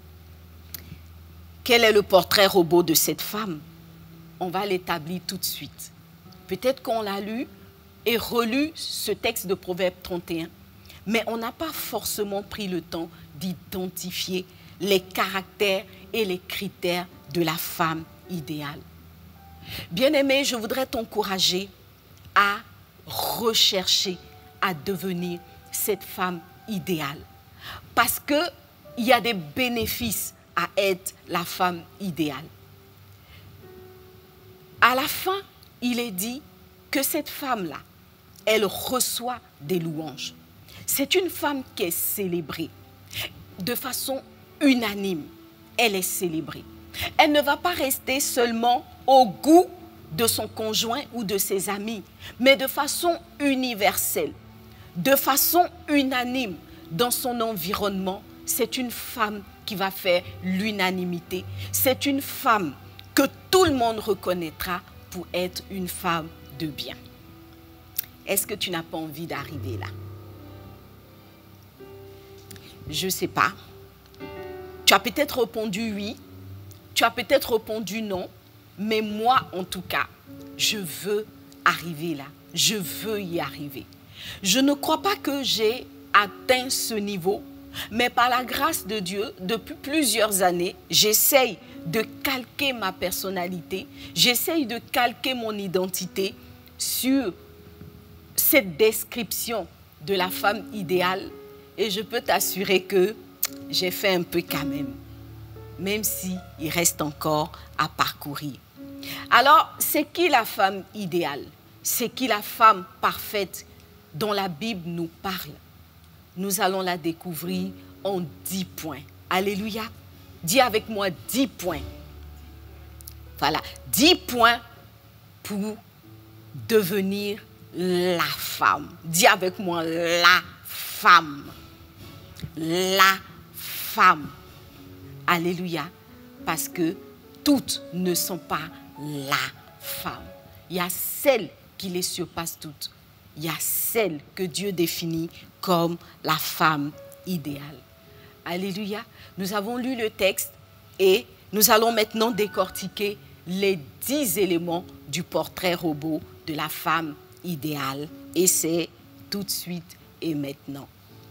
[SPEAKER 1] Quel est le portrait robot de cette femme? On va l'établir tout de suite. Peut-être qu'on l'a lu et relu ce texte de Proverbe trente et un, mais on n'a pas forcément pris le temps d'identifier les caractères et les critères de la femme idéale. Bien-aimé, je voudrais t'encourager à rechercher, à devenir cette femme idéale. Parce qu'il y a des bénéfices à être la femme idéale. À la fin, il est dit que cette femme-là, elle reçoit des louanges. C'est une femme qui est célébrée de façon unanime. Elle est célébrée. Elle ne va pas rester seulement au goût de son conjoint ou de ses amis, mais de façon universelle, de façon unanime dans son environnement. C'est une femme qui va faire l'unanimité. C'est une femme que tout le monde reconnaîtra pour être une femme de bien. Est-ce que tu n'as pas envie d'arriver là? Je ne sais pas. Tu as peut-être répondu oui, tu as peut-être répondu non, mais moi, en tout cas, je veux arriver là. Je veux y arriver. Je ne crois pas que j'ai atteint ce niveau, mais par la grâce de Dieu, depuis plusieurs années, j'essaye de calquer ma personnalité, j'essaye de calquer mon identité sur cette description de la femme idéale, et je peux t'assurer que j'ai fait un peu quand même, même s'il reste encore à parcourir. Alors, c'est qui la femme idéale? C'est qui la femme parfaite dont la Bible nous parle? Nous allons la découvrir en dix points. Alléluia. Dis avec moi dix points. Voilà, dix points pour devenir la femme. Dis avec moi la femme. La femme. Alléluia. Parce que toutes ne sont pas la femme. Il y a celle qui les surpasse toutes. Il y a celle que Dieu définit comme la femme idéale. Alléluia. Nous avons lu le texte et nous allons maintenant décortiquer les dix éléments du portrait robot de la femme idéale. Et c'est tout de suite et maintenant.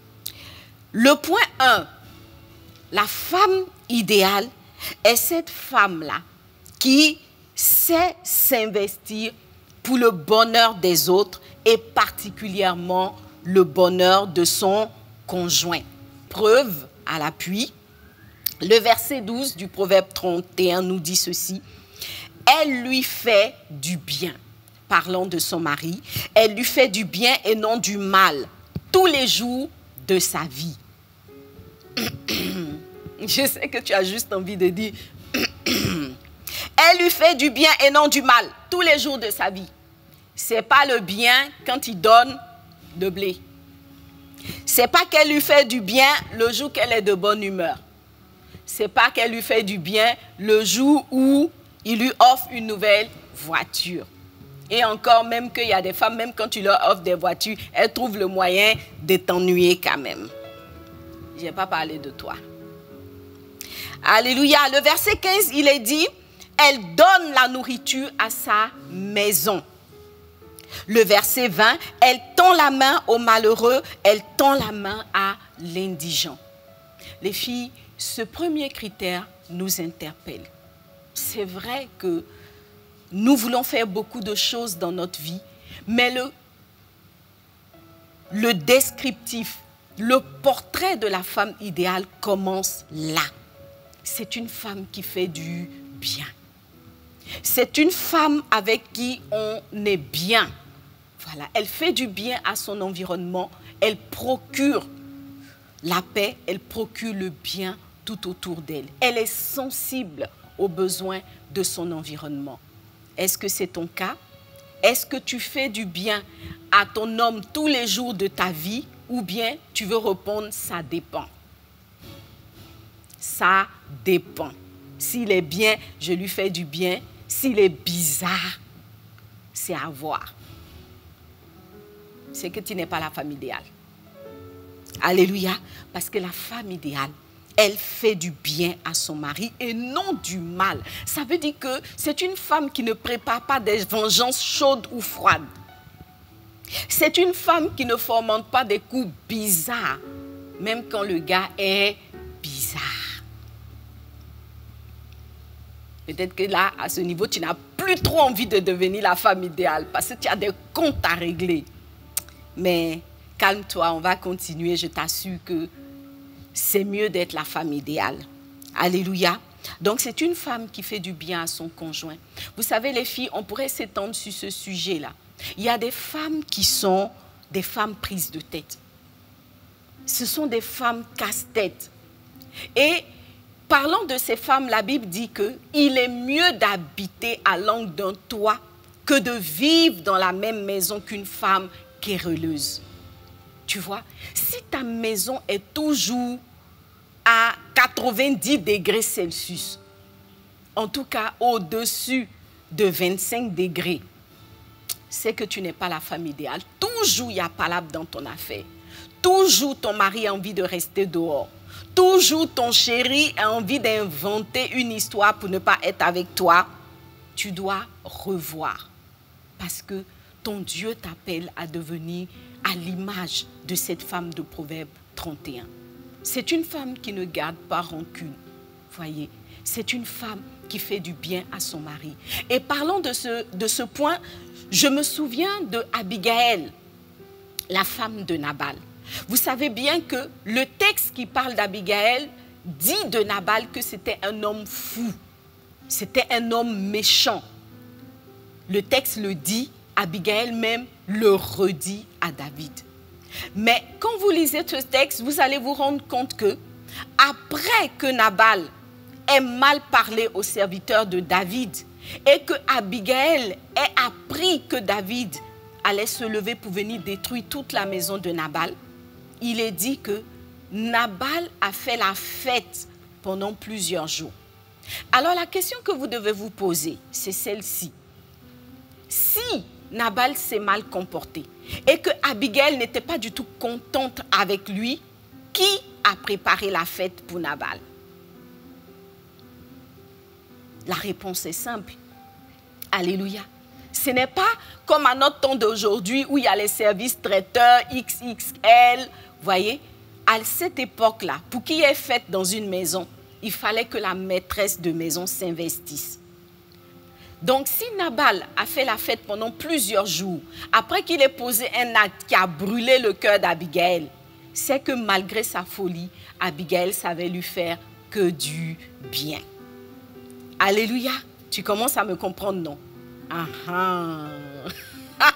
[SPEAKER 1] Le point un, la femme idéale est cette femme-là qui sait s'investir pour le bonheur des autres et particulièrement le bonheur de son conjoint. Preuve à l'appui, le verset douze du Proverbe trente et un nous dit ceci. Elle lui fait du bien, parlant de son mari, elle lui fait du bien et non du mal, tous les jours de sa vie. Je sais que tu as juste envie de dire, elle lui fait du bien et non du mal, tous les jours de sa vie. Ce n'est pas le bien quand il donne de blé. Ce n'est pas qu'elle lui fait du bien le jour qu'elle est de bonne humeur. Ce n'est pas qu'elle lui fait du bien le jour où il lui offre une nouvelle voiture. Et encore, même qu'il y a des femmes, même quand tu leur offres des voitures, elles trouvent le moyen de t'ennuyer quand même. Je n'ai pas parlé de toi. Alléluia. Le verset quinze, il est dit, elle donne la nourriture à sa maison. Le verset vingt, elle tend la main au malheureux, elle tend la main à l'indigent. Les filles, ce premier critère nous interpelle. C'est vrai que nous voulons faire beaucoup de choses dans notre vie, mais le, le descriptif, le portrait de la femme idéale commence là. C'est une femme qui fait du bien. C'est une femme avec qui on est bien. Voilà, elle fait du bien à son environnement elle procure la paix, elle procure le bien tout autour d'elle. Elle est sensible aux besoins de son environnement. Est-ce que c'est ton cas? Est-ce que tu fais du bien à ton homme tous les jours de ta vie ou bien tu veux répondre « ça dépend ». Ça dépend. S'il est bien, je lui fais du bien. S'il est bizarre, c'est à voir. C'est que tu n'es pas la femme idéale. Alléluia. Parce que la femme idéale, elle fait du bien à son mari et non du mal. Ça veut dire que c'est une femme qui ne prépare pas des vengeances chaudes ou froides. C'est une femme qui ne fomente pas des coups bizarres, même quand le gars est bizarre. Peut-être que là, à ce niveau, tu n'as plus trop envie de devenir la femme idéale parce que tu as des comptes à régler. Mais calme-toi, on va continuer. Je t'assure que c'est mieux d'être la femme idéale. Alléluia. Donc, c'est une femme qui fait du bien à son conjoint. Vous savez, les filles, on pourrait s'étendre sur ce sujet-là. Il y a des femmes qui sont des femmes prises de tête. Ce sont des femmes casse-tête. Et parlant de ces femmes, la Bible dit qu'il est mieux d'habiter à l'angle d'un toit que de vivre dans la même maison qu'une femme querelleuse. Tu vois, si ta maison est toujours à quatre-vingt-dix degrés Celsius, en tout cas au-dessus de vingt-cinq degrés, c'est que tu n'es pas la femme idéale. Toujours il y a palabre dans ton affaire. Toujours ton mari a envie de rester dehors. Toujours ton chéri a envie d'inventer une histoire pour ne pas être avec toi. Tu dois revoir. Parce que ton Dieu t'appelle à devenir à l'image de cette femme de Proverbe trente et un. C'est une femme qui ne garde pas rancune. Voyez, c'est une femme qui fait du bien à son mari. Et parlant de ce, de ce point, je me souviens de Abigail, la femme de Nabal. Vous savez bien que le texte qui parle d'Abigail dit de Nabal que c'était un homme fou. C'était un homme méchant. Le texte le dit, Abigail même le redit à David. Mais quand vous lisez ce texte, vous allez vous rendre compte que après que Nabal ait mal parlé aux serviteurs de David et que Abigail ait appris que David allait se lever pour venir détruire toute la maison de Nabal, il est dit que Nabal a fait la fête pendant plusieurs jours. Alors la question que vous devez vous poser, c'est celle-ci. Si Nabal s'est mal comporté et que Abigail n'était pas du tout contente avec lui, qui a préparé la fête pour Nabal? La réponse est simple. Alléluia. Ce n'est pas comme à notre temps d'aujourd'hui où il y a les services traiteurs X X L. Voyez, à cette époque-là, pour qu'il y ait fête dans une maison, il fallait que la maîtresse de maison s'investisse. Donc, si Nabal a fait la fête pendant plusieurs jours, après qu'il ait posé un acte qui a brûlé le cœur d'Abigail, c'est que malgré sa folie, Abigail savait lui faire que du bien. Alléluia. Tu commences à me comprendre, non? Ah ah.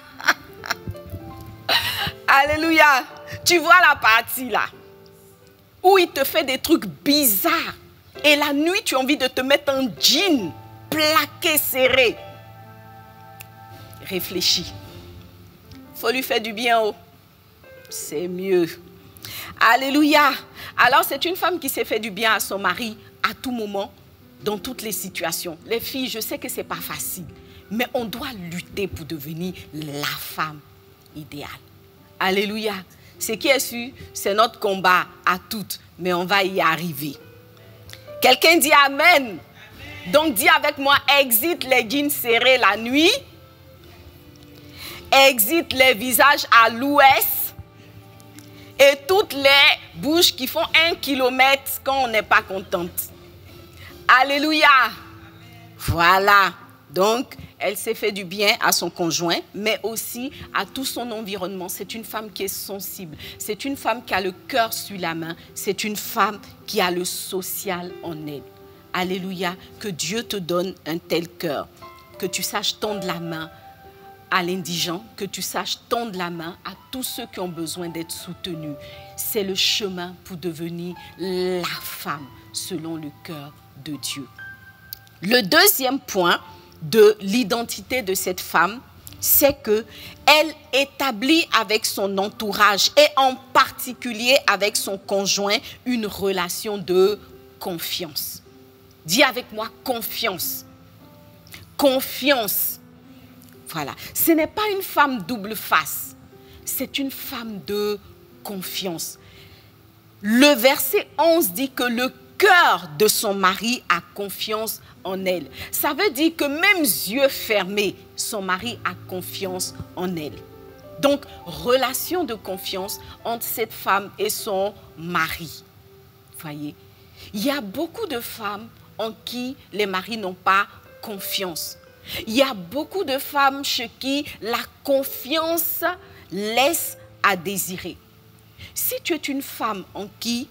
[SPEAKER 1] Alléluia. Tu vois la partie là, où il te fait des trucs bizarres. Et la nuit, tu as envie de te mettre en jean, plaqué, serré. Réfléchis. Il faut lui faire du bien, oh. C'est mieux. Alléluia. Alors, c'est une femme qui s'est fait du bien à son mari à tout moment, dans toutes les situations. Les filles, je sais que ce n'est pas facile, mais on doit lutter pour devenir la femme idéale. Alléluia. Ce qui est sûr, c'est notre combat à toutes, mais on va y arriver. Quelqu'un dit Amen. Amen. Donc, dis avec moi, exit les jeans serrés la nuit. Exit les visages à l'ouest. Et toutes les bouches qui font un kilomètre quand on n'est pas contente. Alléluia. Voilà. Donc, elle s'est fait du bien à son conjoint, mais aussi à tout son environnement. C'est une femme qui est sensible. C'est une femme qui a le cœur sur la main. C'est une femme qui a le social en elle. Alléluia. Que Dieu te donne un tel cœur. Que tu saches tendre la main à l'indigent, que tu saches tendre la main à tous ceux qui ont besoin d'être soutenus. C'est le chemin pour devenir la femme selon le cœur de Dieu. Le deuxième point de l'identité de cette femme, c'est qu'elle établit avec son entourage et en particulier avec son conjoint une relation de confiance. Dis avec moi confiance. Confiance. Voilà. Ce n'est pas une femme double face, c'est une femme de confiance. Le verset onze dit que le cœur de son mari a confiance en elle. Ça veut dire que même yeux fermés, son mari a confiance en elle. Donc, relation de confiance entre cette femme et son mari. Voyez, il y a beaucoup de femmes en qui les maris n'ont pas confiance. Il y a beaucoup de femmes chez qui la confiance laisse à désirer. Si tu es une femme en qui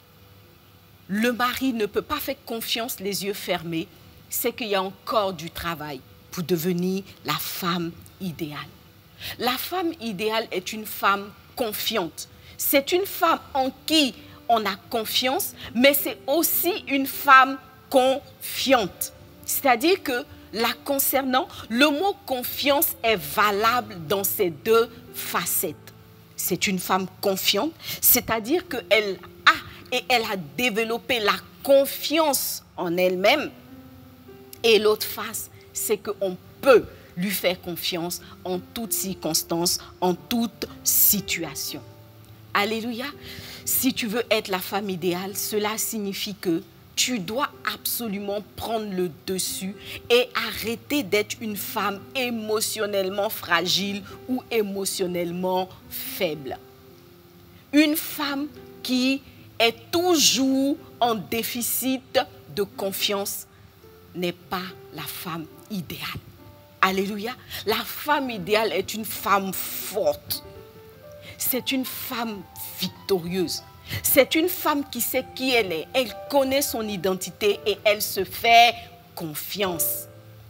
[SPEAKER 1] le mari ne peut pas faire confiance les yeux fermés, c'est qu'il y a encore du travail pour devenir la femme idéale. La femme idéale est une femme confiante. C'est une femme en qui on a confiance, mais c'est aussi une femme confiante. C'est-à-dire que, la concernant, le mot confiance est valable dans ces deux facettes. C'est une femme confiante, c'est-à-dire qu'elle a et elle a développé la confiance en elle-même. Et l'autre face, c'est qu'on peut lui faire confiance en toutes circonstances, en toute situation. Alléluia. Si tu veux être la femme idéale, cela signifie que tu dois absolument prendre le dessus et arrêter d'être une femme émotionnellement fragile ou émotionnellement faible. Une femme qui est toujours en déficit de confiance n'est pas la femme idéale. Alléluia. La femme idéale est une femme forte. C'est une femme victorieuse. C'est une femme qui sait qui elle est. Elle connaît son identité et elle se fait confiance.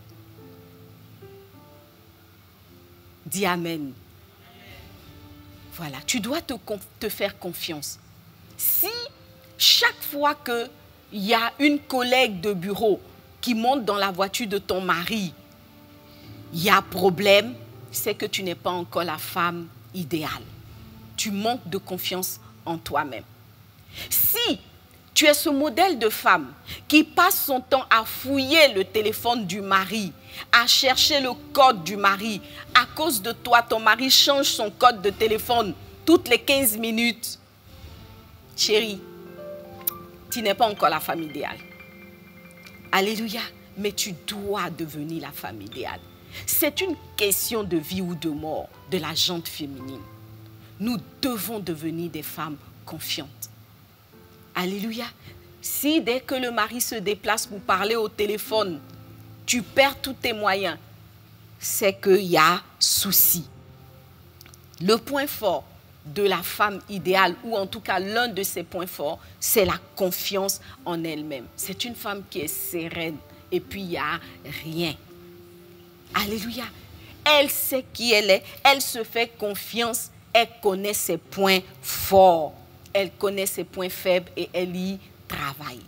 [SPEAKER 1] Dis Amen. Voilà, tu dois te, te faire confiance. Si chaque fois qu'il y a une collègue de bureau qui monte dans la voiture de ton mari, il y a problème, c'est que tu n'es pas encore la femme idéale. Tu manques de confiance en toi-même. Si tu es ce modèle de femme qui passe son temps à fouiller le téléphone du mari, à chercher le code du mari, à cause de toi, ton mari change son code de téléphone toutes les quinze minutes, chérie, tu n'es pas encore la femme idéale. Alléluia, mais tu dois devenir la femme idéale. C'est une question de vie ou de mort de la gente féminine. Nous devons devenir des femmes confiantes. Alléluia. Si dès que le mari se déplace pour parler au téléphone, tu perds tous tes moyens, c'est qu'il y a souci. Le point fort de la femme idéale, ou en tout cas l'un de ses points forts, c'est la confiance en elle-même. C'est une femme qui est sereine et puis il n'y a rien. Alléluia. Elle sait qui elle est, elle se fait confiance, elle connaît ses points forts, elle connaît ses points faibles et elle y travaille.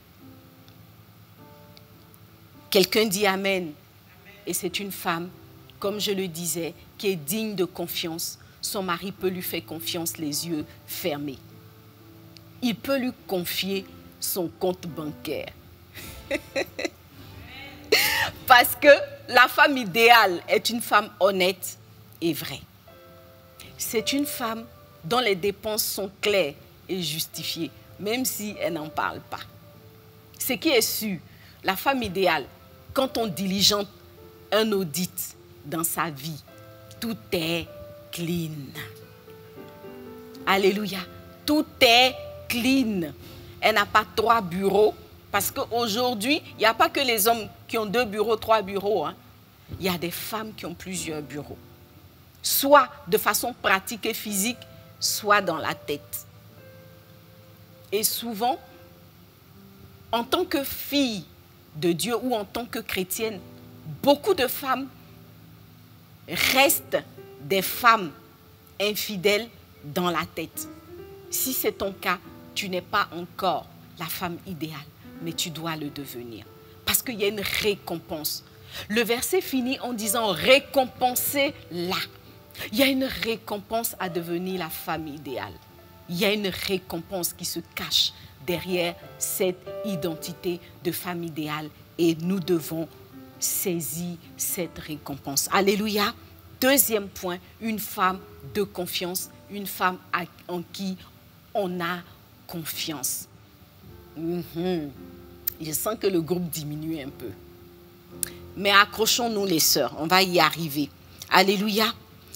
[SPEAKER 1] Quelqu'un dit Amen. Amen. Et c'est une femme, comme je le disais, qui est digne de confiance. Son mari peut lui faire confiance les yeux fermés. Il peut lui confier son compte bancaire. Parce que la femme idéale est une femme honnête et vraie. C'est une femme dont les dépenses sont claires et justifiées, même si elle n'en parle pas. Ce qui est sûr, la femme idéale, quand on diligente un audit dans sa vie, tout est clean. Alléluia. Tout est clean. Elle n'a pas trois bureaux, parce qu'aujourd'hui, il n'y a pas que les hommes qui ont deux bureaux, trois bureaux. Hein. Il y a des femmes qui ont plusieurs bureaux. Soit de façon pratique et physique, soit dans la tête. Et souvent, en tant que fille de Dieu ou en tant que chrétienne, beaucoup de femmes restent des femmes infidèles dans la tête. Si c'est ton cas, tu n'es pas encore la femme idéale, mais tu dois le devenir. Parce qu'il y a une récompense. Le verset finit en disant « récompensez-la ». Il y a une récompense à devenir la femme idéale. Il y a une récompense qui se cache derrière cette identité de femme idéale et nous devons saisir cette récompense. Alléluia. Deuxième point, une femme de confiance, une femme en qui on a confiance. Mm-hmm. Je sens que le groupe diminue un peu. Mais accrochons-nous les sœurs, on va y arriver. Alléluia.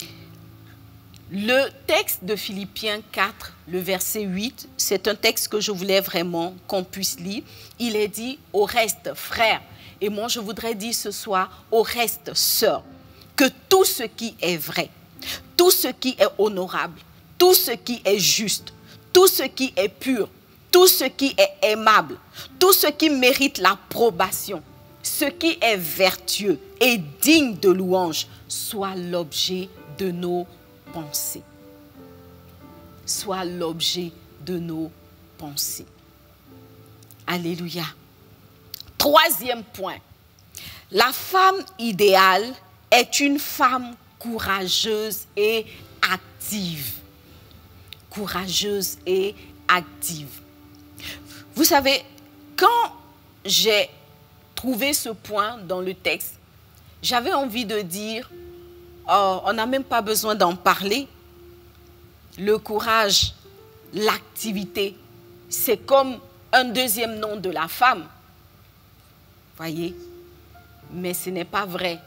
[SPEAKER 1] Le texte de Philippiens quatre, le verset huit, c'est un texte que je voulais vraiment qu'on puisse lire. Il est dit au reste, frères, et moi je voudrais dire ce soir au reste, sœurs, que tout ce qui est vrai, tout ce qui est honorable, tout ce qui est juste, tout ce qui est pur, tout ce qui est aimable, tout ce qui mérite l'approbation, ce qui est vertueux et digne de louange, soit l'objet de nos pensées. Soit l'objet de nos pensées. Alléluia. Troisième point. La femme idéale est une femme courageuse et active. Courageuse et active. Vous savez, quand j'ai trouvé ce point dans le texte, j'avais envie de dire, oh, on n'a même pas besoin d'en parler. Le courage, l'activité, c'est comme un deuxième nom de la femme. Voyez? Mais ce n'est pas vrai.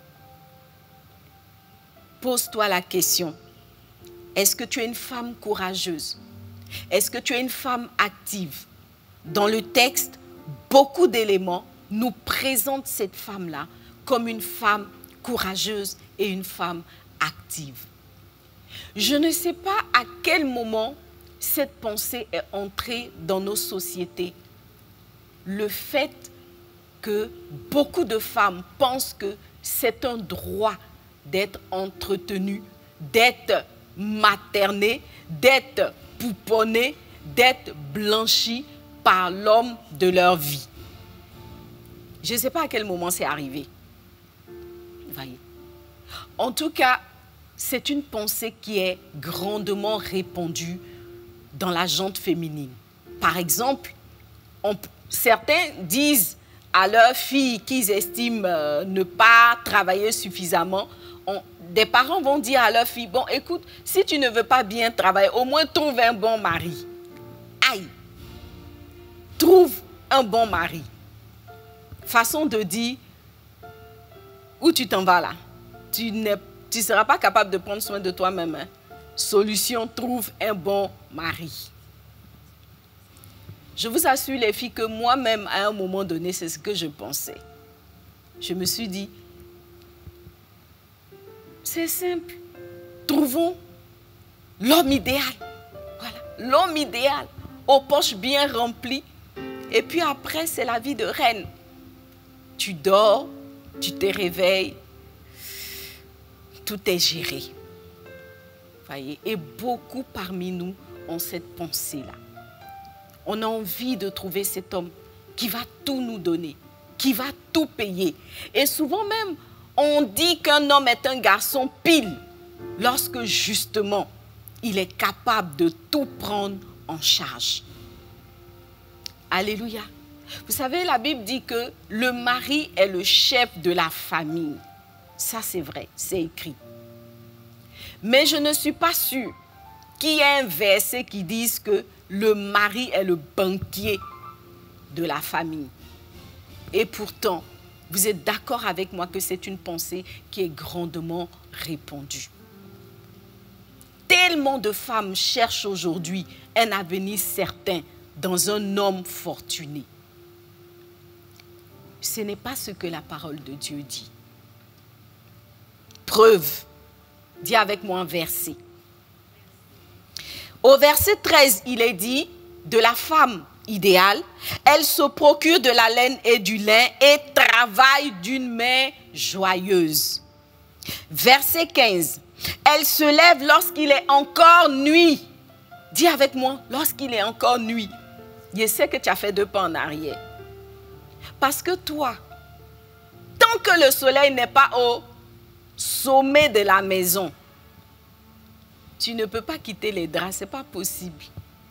[SPEAKER 1] Pose-toi la question. Est-ce que tu es une femme courageuse? Est-ce que tu es une femme active? Dans le texte, beaucoup d'éléments nous présentent cette femme-là comme une femme courageuse et une femme active. Je ne sais pas à quel moment cette pensée est entrée dans nos sociétés. Le fait que beaucoup de femmes pensent que c'est un droit d'être entretenue, d'être maternée, d'être pouponnée, d'être blanchie par l'homme de leur vie. Je ne sais pas à quel moment c'est arrivé. Voyez. En tout cas, c'est une pensée qui est grandement répandue dans la gente féminine. Par exemple, on, certains disent à leurs filles qu'ils estiment euh, ne pas travailler suffisamment, on, des parents vont dire à leurs filles, bon, écoute, si tu ne veux pas bien travailler, au moins trouve un bon mari. Aïe! Trouve un bon mari. Façon de dire, où tu t'en vas là? Tu ne tu seras pas capable de prendre soin de toi-même. Hein? Solution, trouve un bon mari. Je vous assure les filles que moi-même, à un moment donné, c'est ce que je pensais. Je me suis dit, c'est simple, trouvons l'homme idéal. Voilà, l'homme idéal, aux poches bien remplies. Et puis après, c'est la vie de reine. Tu dors, tu te réveilles, tout est géré. Voyez, et beaucoup parmi nous ont cette pensée-là. On a envie de trouver cet homme qui va tout nous donner, qui va tout payer. Et souvent même, on dit qu'un homme est un garçon pile lorsque justement, il est capable de tout prendre en charge. Alléluia. Vous savez, la Bible dit que le mari est le chef de la famille. Ça, c'est vrai, c'est écrit. Mais je ne suis pas sûre qu'il y ait un verset qui dise que le mari est le banquier de la famille. Et pourtant, vous êtes d'accord avec moi que c'est une pensée qui est grandement répandue. Tellement de femmes cherchent aujourd'hui un avenir certain dans un homme fortuné. Ce n'est pas ce que la parole de Dieu dit. Preuve, dis avec moi un verset. Au verset treize, il est dit de la femme idéale, elle se procure de la laine et du lin et travaille d'une main joyeuse. Verset quinze. Elle se lève lorsqu'il est encore nuit. Dis avec moi, lorsqu'il est encore nuit. Je sais que tu as fait deux pas en arrière. Parce que toi, tant que le soleil n'est pas au sommet de la maison, tu ne peux pas quitter les draps, ce n'est pas possible.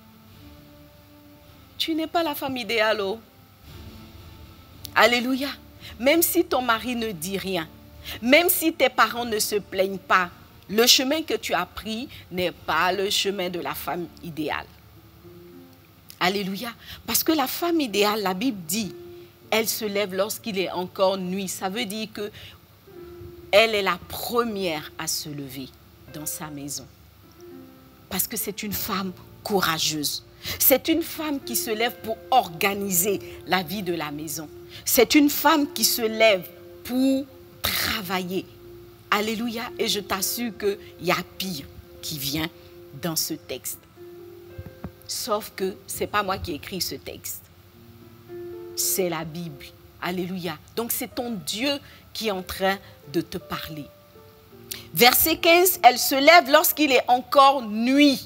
[SPEAKER 1] Tu n'es pas la femme idéale. Oh. Alléluia. Même si ton mari ne dit rien, même si tes parents ne se plaignent pas, le chemin que tu as pris n'est pas le chemin de la femme idéale. Alléluia. Parce que la femme idéale, la Bible dit, elle se lève lorsqu'il est encore nuit. Ça veut dire que elle est la première à se lever dans sa maison. Parce que c'est une femme courageuse. C'est une femme qui se lève pour organiser la vie de la maison. C'est une femme qui se lève pour travailler. Alléluia. Et je t'assure qu'il y a pire qui vient dans ce texte. Sauf que ce n'est pas moi qui ai écrit ce texte. C'est la Bible. Alléluia. Donc c'est ton Dieu qui est en train de te parler. Verset quinze, elle se lève lorsqu'il est encore nuit.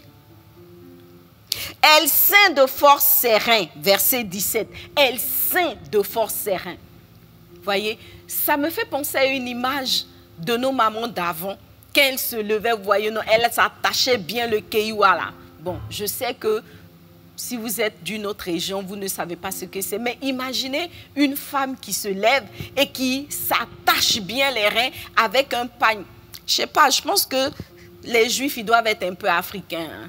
[SPEAKER 1] Elle ceint de force ses reins. Verset dix-sept, elle ceint de force ses reins. Voyez, ça me fait penser à une image de nos mamans d'avant. Quand elles se levaient, vous voyez, non, elles s'attachaient bien le keïwa là. Bon, je sais que si vous êtes d'une autre région, vous ne savez pas ce que c'est. Mais imaginez une femme qui se lève et qui s'attache bien les reins avec un pagne. Je ne sais pas, je pense que les Juifs, ils doivent être un peu africains. Hein?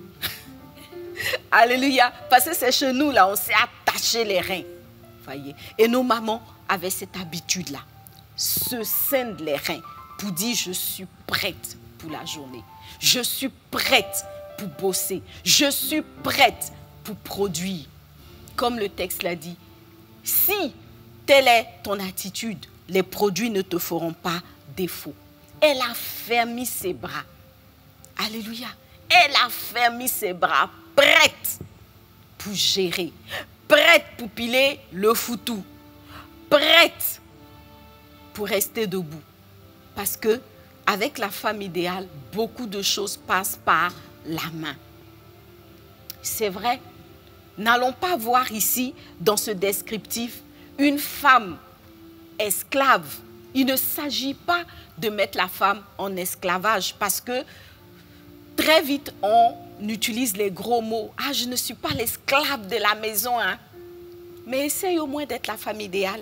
[SPEAKER 1] Alléluia. Parce que c'est chez nous, là, on s'est attaché les reins. Voyez. Et nos mamans avaient cette habitude-là. Se ceindre les reins pour dire, je suis prête pour la journée. Je suis prête pour bosser. Je suis prête pour produire. Comme le texte l'a dit, si telle est ton attitude, les produits ne te feront pas défaut. Elle a fermé ses bras. Alléluia. Elle a fermé ses bras, prête pour gérer, prête pour piler le foutou, prête pour rester debout. Parce que avec la femme idéale, beaucoup de choses passent par la main. C'est vrai. N'allons pas voir ici, dans ce descriptif, une femme esclave. Il ne s'agit pas de mettre la femme en esclavage parce que très vite, on utilise les gros mots. Ah, je ne suis pas l'esclave de la maison. Hein. Mais essaye au moins d'être la femme idéale.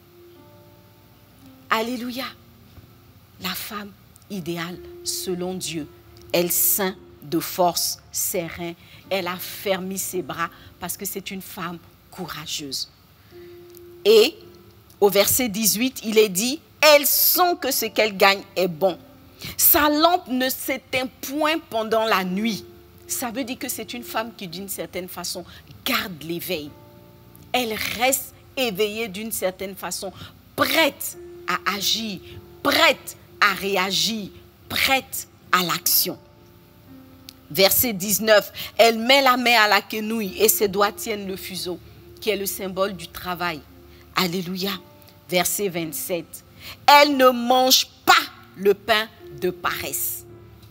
[SPEAKER 1] Alléluia. La femme idéale, selon Dieu, elle ceint de force ses reins. Elle a fermé ses bras parce que c'est une femme courageuse. Et au verset dix-huit, il est dit, elles sent que ce qu'elle gagne est bon. Sa lampe ne s'éteint point pendant la nuit. Ça veut dire que c'est une femme qui, d'une certaine façon, garde l'éveil. Elle reste éveillée d'une certaine façon, prête à agir, prête à réagir, prête à l'action. Verset dix-neuf, elle met la main à la quenouille et ses doigts tiennent le fuseau, qui est le symbole du travail. Alléluia. Verset vingt-sept, elle ne mange pas le pain de paresse.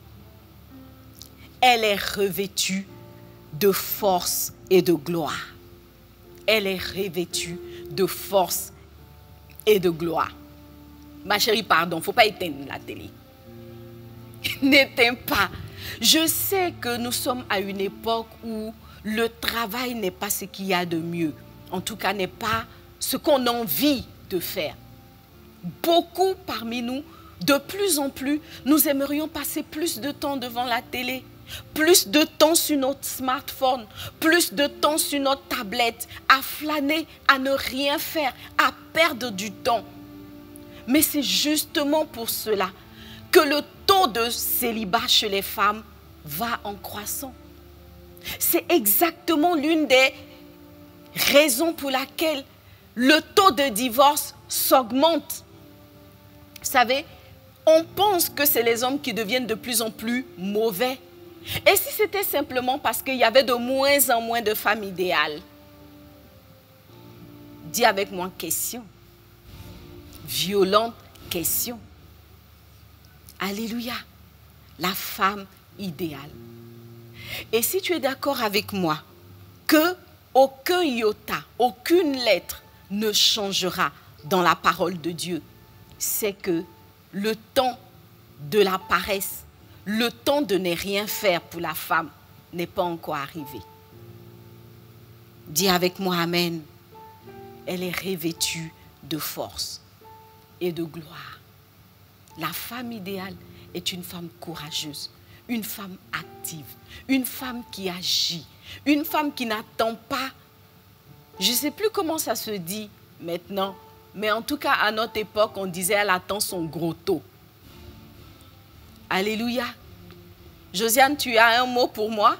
[SPEAKER 1] Elle est revêtue de force et de gloire. Elle est revêtue de force et de gloire. Ma chérie, pardon, il ne faut pas éteindre la télé. N'éteins pas. Je sais que nous sommes à une époque où le travail n'est pas ce qu'il y a de mieux. En tout cas, n'est pas ce qu'on a envie de faire. Beaucoup parmi nous, de plus en plus, nous aimerions passer plus de temps devant la télé, plus de temps sur notre smartphone, plus de temps sur notre tablette, à flâner, à ne rien faire, à perdre du temps. Mais c'est justement pour cela que le taux de célibat chez les femmes va en croissant. C'est exactement l'une des raisons pour laquelle le taux de divorce s'augmente. Vous savez, on pense que c'est les hommes qui deviennent de plus en plus mauvais. Et si c'était simplement parce qu'il y avait de moins en moins de femmes idéales? Dis avec moi question. Violente question. Alléluia. La femme idéale. Et si tu es d'accord avec moi que aucun iota, aucune lettre ne changera dans la parole de Dieu, c'est que le temps de la paresse, le temps de ne rien faire pour la femme n'est pas encore arrivé. Dis avec moi amen. Elle est revêtue de force et de gloire. La femme idéale est une femme courageuse, une femme active, une femme qui agit, une femme qui n'attend pas. Je ne sais plus comment ça se dit maintenant, mais en tout cas, à notre époque, on disait elle attend son gros taux. Alléluia. Josiane, tu as un mot pour moi?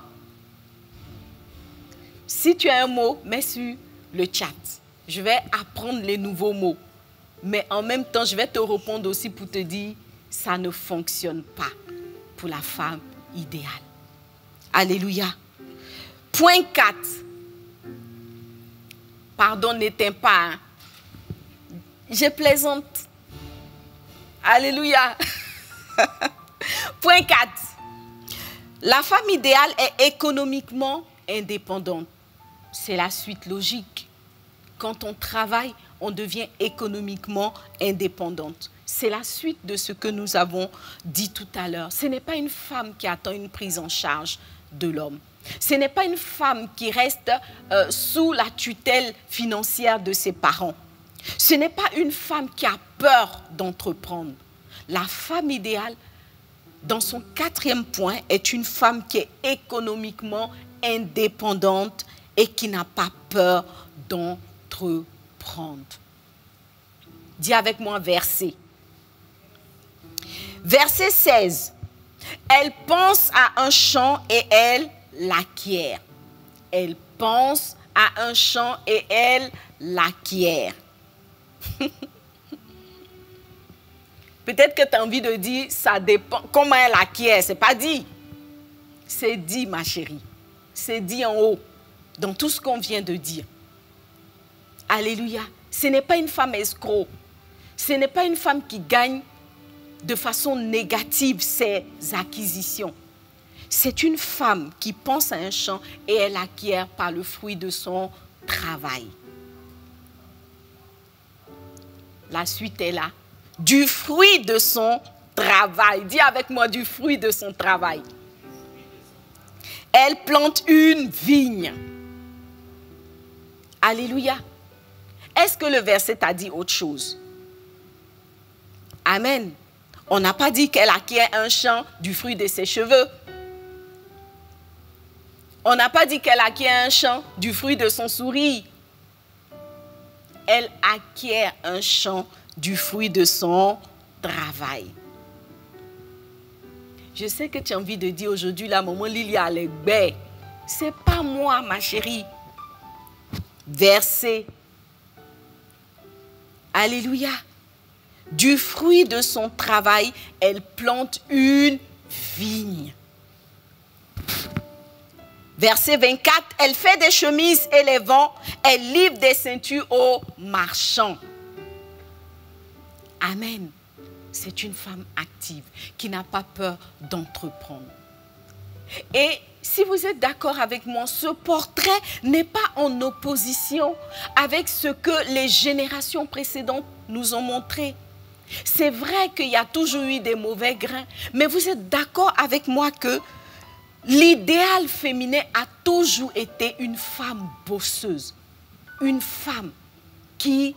[SPEAKER 1] Si tu as un mot, mets sur le chat. Je vais apprendre les nouveaux mots. Mais en même temps, je vais te répondre aussi pour te dire, ça ne fonctionne pas pour la femme idéale. Alléluia. Point quatre. Pardon, n'éteins pas. Hein. Je plaisante. Alléluia. Point quatre. La femme idéale est économiquement indépendante. C'est la suite logique. Quand on travaille, on devient économiquement indépendante. C'est la suite de ce que nous avons dit tout à l'heure. Ce n'est pas une femme qui attend une prise en charge de l'homme. Ce n'est pas une femme qui reste euh, sous la tutelle financière de ses parents. Ce n'est pas une femme qui a peur d'entreprendre. La femme idéale, dans son quatrième point, est une femme qui est économiquement indépendante et qui n'a pas peur d'entreprendre. Dis avec moi verset. Verset seize. Elle pense à un champ et elle l'acquiert. Elle pense à un champ et elle l'acquiert. Peut-être que tu as envie de dire, ça dépend. Comment elle acquiert? Ce n'est pas dit. C'est dit, ma chérie. C'est dit en haut, dans tout ce qu'on vient de dire. Alléluia. Ce n'est pas une femme escroc. Ce n'est pas une femme qui gagne de façon négative ses acquisitions. C'est une femme qui pense à un champ et elle acquiert par le fruit de son travail. La suite est là. Du fruit de son travail. Dis avec moi, du fruit de son travail. Elle plante une vigne. Alléluia. Est-ce que le verset t'a dit autre chose? Amen. On n'a pas dit qu'elle acquiert un champ du fruit de ses cheveux. On n'a pas dit qu'elle acquiert un champ du fruit de son sourire. Elle acquiert un champ du fruit de son travail. Je sais que tu as envie de dire aujourd'hui, la maman Lilia Legbe. C'est pas moi, ma chérie. Verset. Alléluia. Du fruit de son travail, elle plante une vigne. Verset vingt-quatre, elle fait des chemises et les vend, elle livre des ceintures aux marchands. Amen. C'est une femme active qui n'a pas peur d'entreprendre. Et si vous êtes d'accord avec moi, ce portrait n'est pas en opposition avec ce que les générations précédentes nous ont montré. C'est vrai qu'il y a toujours eu des mauvais grains, mais vous êtes d'accord avec moi que l'idéal féminin a toujours été une femme bosseuse, une femme qui,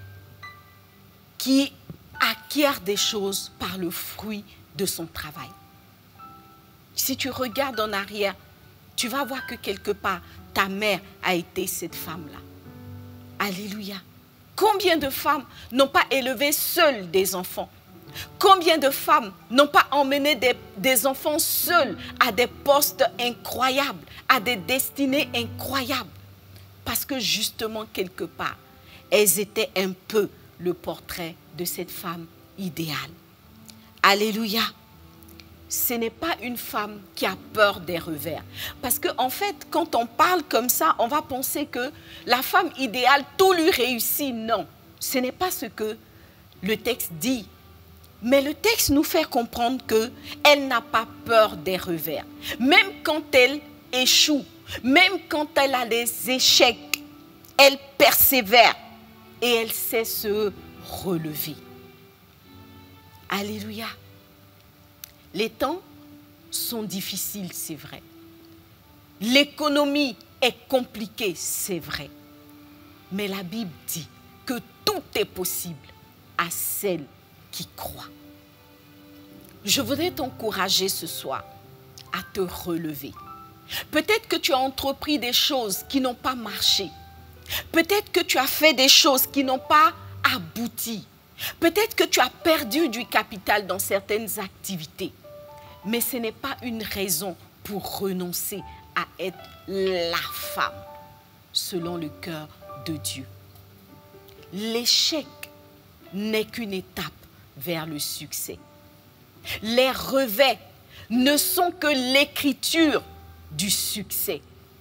[SPEAKER 1] qui acquiert des choses par le fruit de son travail. Si tu regardes en arrière, tu vas voir que quelque part, ta mère a été cette femme-là. Alléluia. Combien de femmes n'ont pas élevé seules des enfants? Combien de femmes n'ont pas emmené des, des enfants seuls à des postes incroyables, à des destinées incroyables? Parce que justement, quelque part, elles étaient un peu le portrait de cette femme idéale. Alléluia. Ce n'est pas une femme qui a peur des revers. Parce qu'en fait, quand on parle comme ça, on va penser que la femme idéale, tout lui réussit. Non, ce n'est pas ce que le texte dit. Mais le texte nous fait comprendre qu'elle n'a pas peur des revers. Même quand elle échoue, même quand elle a des échecs, elle persévère et elle sait se relever. Alléluia. Les temps sont difficiles, c'est vrai. L'économie est compliquée, c'est vrai. Mais la Bible dit que tout est possible à celle qui croit. Je voudrais t'encourager ce soir à te relever. Peut-être que tu as entrepris des choses qui n'ont pas marché. Peut-être que tu as fait des choses qui n'ont pas abouti. Peut-être que tu as perdu du capital dans certaines activités. Mais ce n'est pas une raison pour renoncer à être la femme selon le cœur de Dieu. L'échec n'est qu'une étape vers le succès. Les revers ne sont que l'écriture du succès.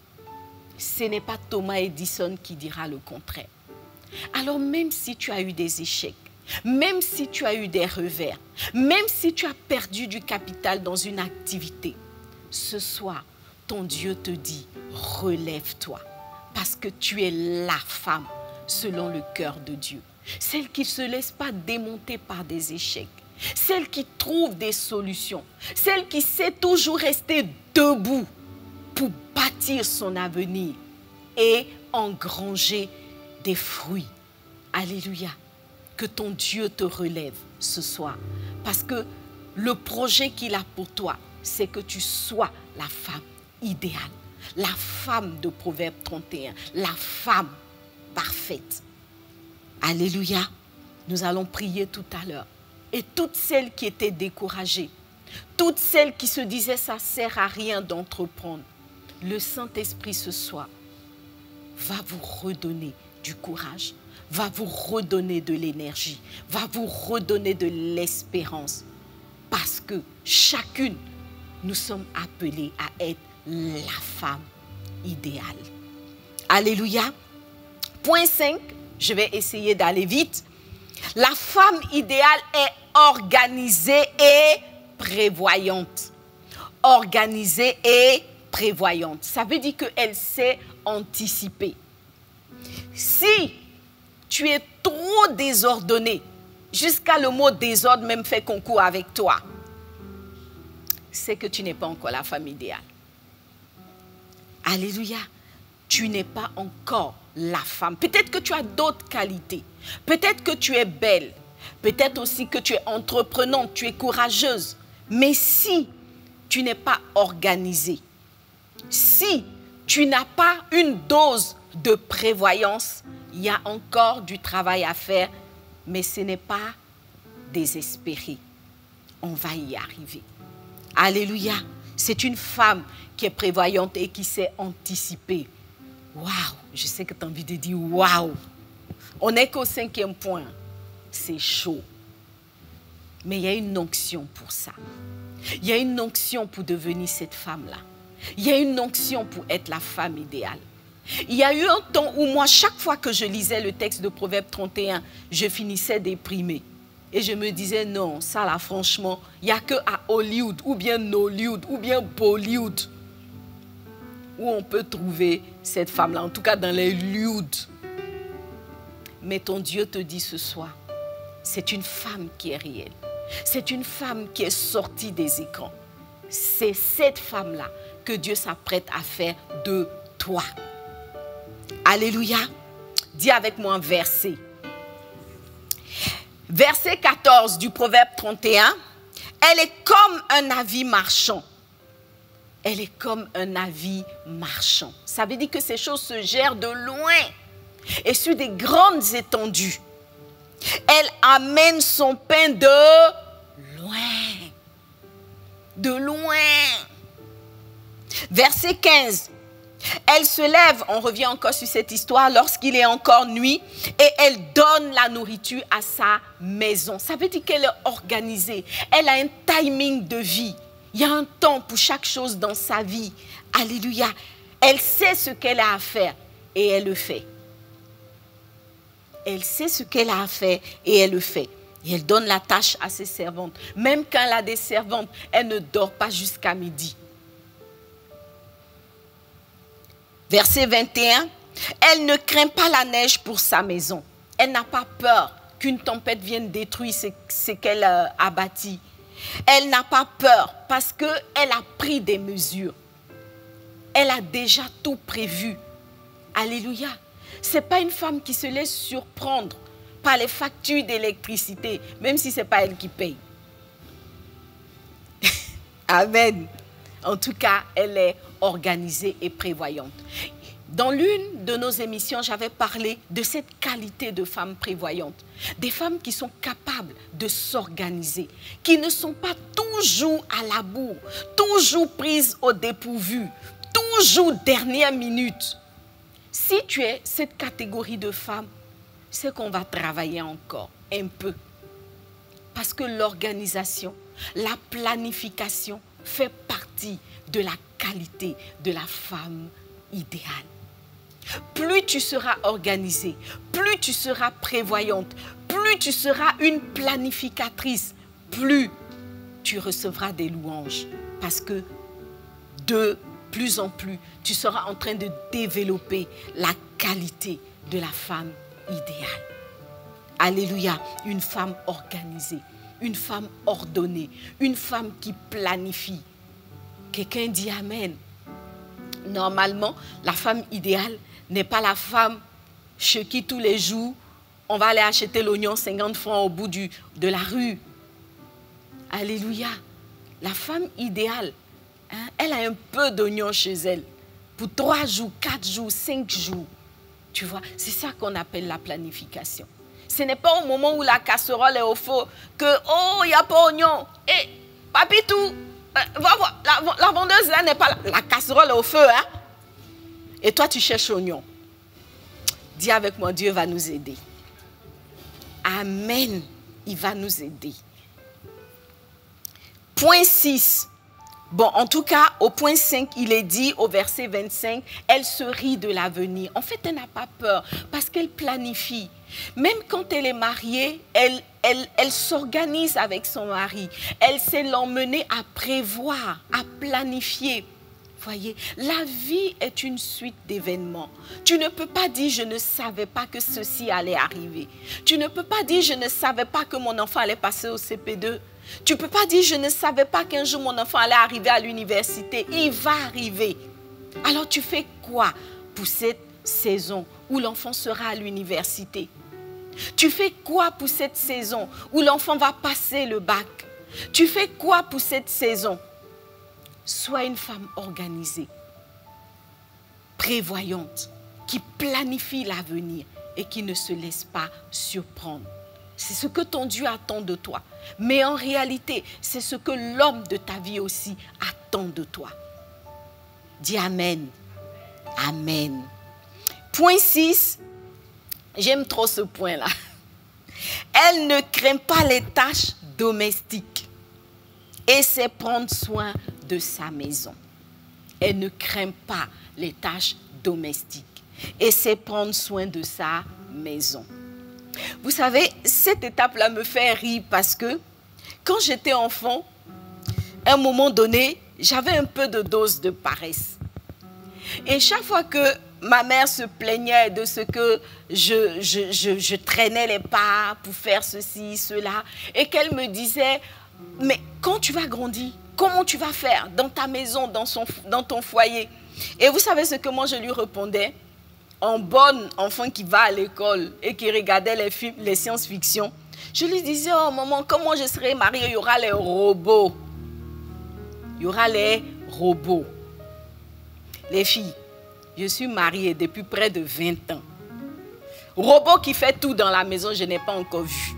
[SPEAKER 1] Ce n'est pas Thomas Edison qui dira le contraire. Alors même si tu as eu des échecs, même si tu as eu des revers, même si tu as perdu du capital dans une activité, ce soir, ton Dieu te dit, relève-toi, parce que tu es la femme selon le cœur de Dieu. Celle qui ne se laisse pas démonter par des échecs, celle qui trouve des solutions, celle qui sait toujours rester debout pour bâtir son avenir et engranger des fruits. Alléluia. Que ton Dieu te relève ce soir. Parce que le projet qu'il a pour toi, c'est que tu sois la femme idéale. La femme de Proverbe trente et un. La femme parfaite. Alléluia. Nous allons prier tout à l'heure. Et toutes celles qui étaient découragées, toutes celles qui se disaient ça ne sert à rien d'entreprendre, le Saint-Esprit ce soir va vous redonner du courage, va vous redonner de l'énergie, va vous redonner de l'espérance. Parce que chacune, nous sommes appelés à être la femme idéale. Alléluia. Point cinq, je vais essayer d'aller vite. La femme idéale est organisée et prévoyante. Organisée et prévoyante. Ça veut dire qu'elle sait anticiper. Si tu es trop désordonné, jusqu'à le mot désordre même fait concours avec toi, c'est que tu n'es pas encore la femme idéale. Alléluia. Tu n'es pas encore la femme. Peut-être que tu as d'autres qualités. Peut-être que tu es belle. Peut-être aussi que tu es entreprenante, tu es courageuse. Mais si tu n'es pas organisée, si tu n'as pas une dose de prévoyance, il y a encore du travail à faire, mais ce n'est pas désespéré. On va y arriver. Alléluia. C'est une femme qui est prévoyante et qui sait anticiper. Waouh, je sais que tu as envie de dire waouh. On n'est qu'au cinquième point. C'est chaud. Mais il y a une onction pour ça. Il y a une onction pour devenir cette femme-là. Il y a une onction pour être la femme idéale. Il y a eu un temps où moi, chaque fois que je lisais le texte de Proverbe trente et un, je finissais déprimée. Et je me disais, non, ça là, franchement, il n'y a que à Hollywood, ou bien Nollywood, ou bien Bollywood, où on peut trouver cette femme-là, en tout cas dans les Hollywood. Mais ton Dieu te dit ce soir, c'est une femme qui est réelle. C'est une femme qui est sortie des écrans. C'est cette femme-là que Dieu s'apprête à faire de toi. Alléluia. Dis avec moi un verset. Verset quatorze du Proverbe trente et un. Elle est comme un navire marchand. Elle est comme un navire marchand. Ça veut dire que ces choses se gèrent de loin et sur des grandes étendues. Elle amène son pain de loin. De loin. Verset quinze. Elle se lève, on revient encore sur cette histoire, lorsqu'il est encore nuit, et elle donne la nourriture à sa maison. Ça veut dire qu'elle est organisée. Elle a un timing de vie. Il y a un temps pour chaque chose dans sa vie. Alléluia. Elle sait ce qu'elle a à faire et elle le fait. Elle sait ce qu'elle a à faire et elle le fait. Et elle donne la tâche à ses servantes. Même quand elle a des servantes, elle ne dort pas jusqu'à midi. Verset vingt et un. Elle ne craint pas la neige pour sa maison. Elle n'a pas peur qu'une tempête vienne détruire ce, ce qu'elle a bâti. Elle n'a pas peur parce qu'elle a pris des mesures. Elle a déjà tout prévu. Alléluia. Ce n'est pas une femme qui se laisse surprendre par les factures d'électricité, même si ce n'est pas elle qui paye. Amen. En tout cas, elle est organisée et prévoyante. Dans l'une de nos émissions, j'avais parlé de cette qualité de femmes prévoyantes. Des femmes qui sont capables de s'organiser, qui ne sont pas toujours à la bourre, toujours prises au dépourvu, toujours dernière minute. Si tu es cette catégorie de femmes, c'est qu'on va travailler encore un peu. Parce que l'organisation, la planification fait partie de la qualité de la femme idéale. Plus tu seras organisée, plus tu seras prévoyante, plus tu seras une planificatrice, plus tu recevras des louanges. Parce que de plus en plus, tu seras en train de développer la qualité de la femme idéale. Alléluia, une femme organisée, une femme ordonnée, une femme qui planifie. Quelqu'un dit Amen. Normalement, la femme idéale n'est pas la femme chez qui tous les jours, on va aller acheter l'oignon cinquante francs au bout du, de la rue. Alléluia. La femme idéale, hein, elle a un peu d'oignon chez elle. Pour trois jours, quatre jours, cinq jours. Tu vois, c'est ça qu'on appelle la planification. Ce n'est pas au moment où la casserole est au feu que, oh, il n'y a pas d'oignon. Eh, papitou, euh, va voir, la, la vendeuse là n'est pas là. La casserole est au feu, hein. Et toi, tu cherches oignon. Dis avec moi, Dieu va nous aider. Amen. Il va nous aider. Point six. Bon, en tout cas, au point cinq, il est dit au verset vingt-cinq, elle se rit de l'avenir. En fait, elle n'a pas peur parce qu'elle planifie. Même quand elle est mariée, elle, elle, elle s'organise avec son mari. Elle sait l'emmener à prévoir, à planifier. Voyez, la vie est une suite d'événements. Tu ne peux pas dire « je ne savais pas que ceci allait arriver ». Tu ne peux pas dire « je ne savais pas que mon enfant allait passer au C P deux ». Tu ne peux pas dire « je ne savais pas qu'un jour mon enfant allait arriver à l'université ». Il va arriver. Alors tu fais quoi pour cette saison où l'enfant sera à l'université? Tu fais quoi pour cette saison où l'enfant va passer le bac? Tu fais quoi pour cette saison? Sois une femme organisée, prévoyante, qui planifie l'avenir et qui ne se laisse pas surprendre. C'est ce que ton Dieu attend de toi. Mais en réalité, c'est ce que l'homme de ta vie aussi attend de toi. Dis Amen. Amen. Point six. J'aime trop ce point-là. Elle ne craint pas les tâches domestiques et sait prendre soin de sa maison. Elle ne craint pas les tâches domestiques et sait prendre soin de sa maison. Vous savez, cette étape-là me fait rire parce que quand j'étais enfant, à un moment donné, j'avais un peu de dose de paresse. Et chaque fois que ma mère se plaignait de ce que je, je, je, je traînais les pas pour faire ceci, cela, et qu'elle me disait, mais quand tu vas grandir, comment tu vas faire dans ta maison, dans, son, dans ton foyer? Et vous savez ce que moi je lui répondais? En bonne enfant qui va à l'école et qui regardait les films, les science-fiction, je lui disais, oh maman, comment je serai mariée? Il y aura les robots. Il y aura les robots. Les filles, je suis mariée depuis près de vingt ans. Robot qui fait tout dans la maison, je n'ai pas encore vu.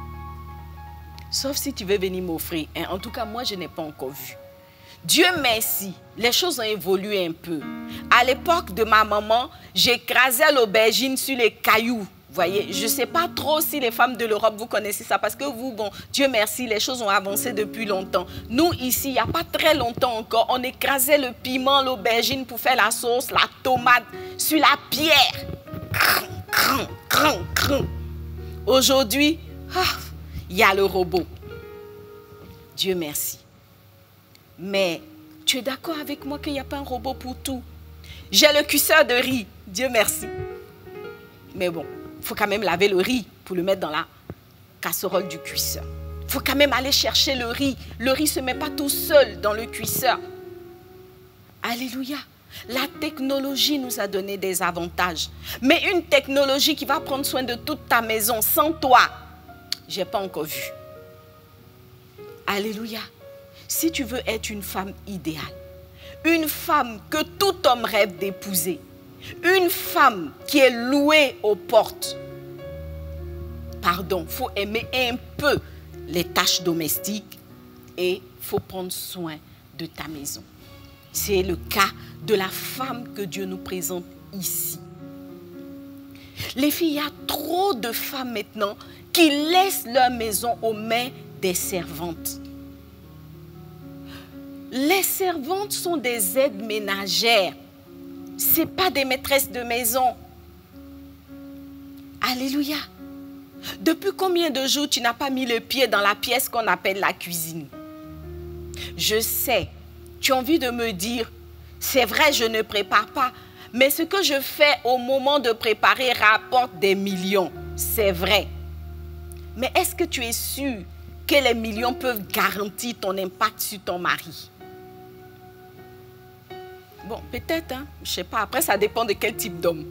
[SPEAKER 1] Sauf si tu veux venir m'offrir. Hein. En tout cas, moi, je n'ai pas encore vu. Dieu merci, les choses ont évolué un peu. À l'époque de ma maman, j'écrasais l'aubergine sur les cailloux. Vous voyez, je ne sais pas trop si les femmes de l'Europe, vous connaissez ça. Parce que vous, bon, Dieu merci, les choses ont avancé depuis longtemps. Nous, ici, il n'y a pas très longtemps encore, on écrasait le piment, l'aubergine pour faire la sauce, la tomate, sur la pierre. Aujourd'hui, ah, il y a le robot. Dieu merci. Mais tu es d'accord avec moi qu'il n'y a pas un robot pour tout? J'ai le cuisseur de riz. Dieu merci. Mais bon, il faut quand même laver le riz pour le mettre dans la casserole du cuisseur. Il faut quand même aller chercher le riz. Le riz ne se met pas tout seul dans le cuisseur. Alléluia. La technologie nous a donné des avantages. Mais une technologie qui va prendre soin de toute ta maison sans toi, je n'ai pas encore vu. Alléluia. Si tu veux être une femme idéale, une femme que tout homme rêve d'épouser, une femme qui est louée aux portes, pardon, il faut aimer un peu les tâches domestiques et il faut prendre soin de ta maison. C'est le cas de la femme que Dieu nous présente ici. Les filles, il y a trop de femmes maintenant qui laissent leur maison aux mains des servantes. Les servantes sont des aides ménagères. Ce n'est pas des maîtresses de maison. Alléluia. Depuis combien de jours tu n'as pas mis le pied dans la pièce qu'on appelle la cuisine? Je sais, tu as envie de me dire, c'est vrai, je ne prépare pas, mais ce que je fais au moment de préparer rapporte des millions. C'est vrai. Mais est-ce que tu es sûr que les millions peuvent garantir ton impact sur ton mari? Bon, peut-être, hein, je ne sais pas. Après, ça dépend de quel type d'homme.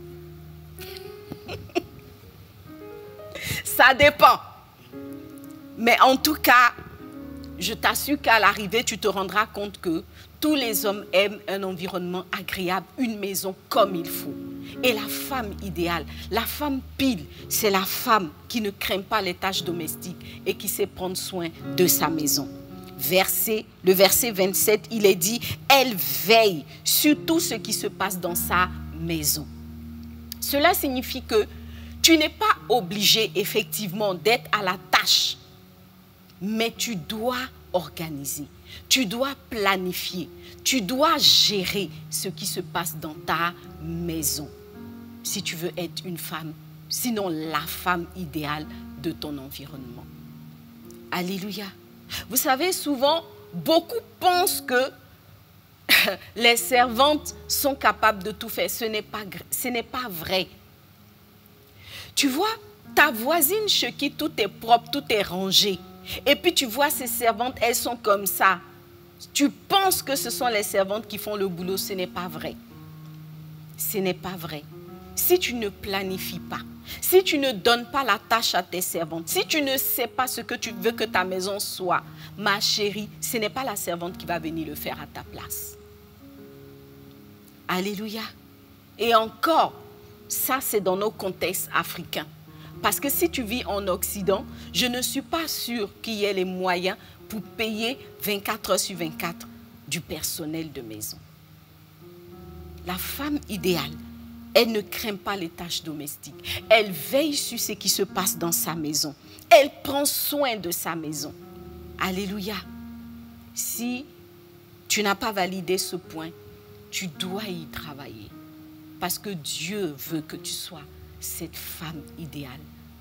[SPEAKER 1] Ça dépend. Mais en tout cas, je t'assure qu'à l'arrivée, tu te rendras compte que tous les hommes aiment un environnement agréable, une maison comme il faut. Et la femme idéale, la femme pile, c'est la femme qui ne craint pas les tâches domestiques et qui sait prendre soin de sa maison. Verset, le verset vingt-sept, il est dit, elle veille sur tout ce qui se passe dans sa maison. Cela signifie que tu n'es pas obligé effectivement d'être à la tâche, mais tu dois organiser, tu dois planifier, tu dois gérer ce qui se passe dans ta maison. Si tu veux être une femme, sinon la femme idéale de ton environnement. Alléluia. Vous savez, souvent, beaucoup pensent que les servantes sont capables de tout faire. Ce n'est pas, ce n'est pas vrai. Tu vois, ta voisine chez qui tout est propre, tout est rangé. Et puis tu vois ces servantes, elles sont comme ça. Tu penses que ce sont les servantes qui font le boulot. Ce n'est pas vrai. Ce n'est pas vrai. Si tu ne planifies pas, si tu ne donnes pas la tâche à tes servantes, si tu ne sais pas ce que tu veux que ta maison soit, ma chérie, ce n'est pas la servante qui va venir le faire à ta place. Alléluia. Et encore, ça c'est dans nos contextes africains. Parce que si tu vis en Occident, je ne suis pas sûre qu'il y ait les moyens pour payer vingt-quatre heures sur vingt-quatre du personnel de maison. La femme idéale, elle ne craint pas les tâches domestiques. Elle veille sur ce qui se passe dans sa maison. Elle prend soin de sa maison. Alléluia. Si tu n'as pas validé ce point, tu dois y travailler. Parce que Dieu veut que tu sois cette femme idéale.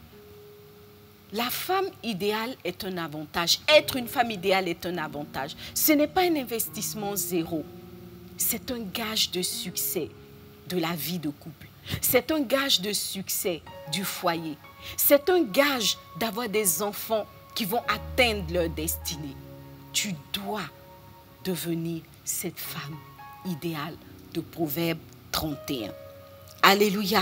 [SPEAKER 1] La femme idéale est un avantage. Être une femme idéale est un avantage. Ce n'est pas un investissement zéro. C'est un gage de succès de la vie de couple. C'est un gage de succès du foyer. C'est un gage d'avoir des enfants qui vont atteindre leur destinée. Tu dois devenir cette femme idéale de Proverbe trente et un. Alléluia.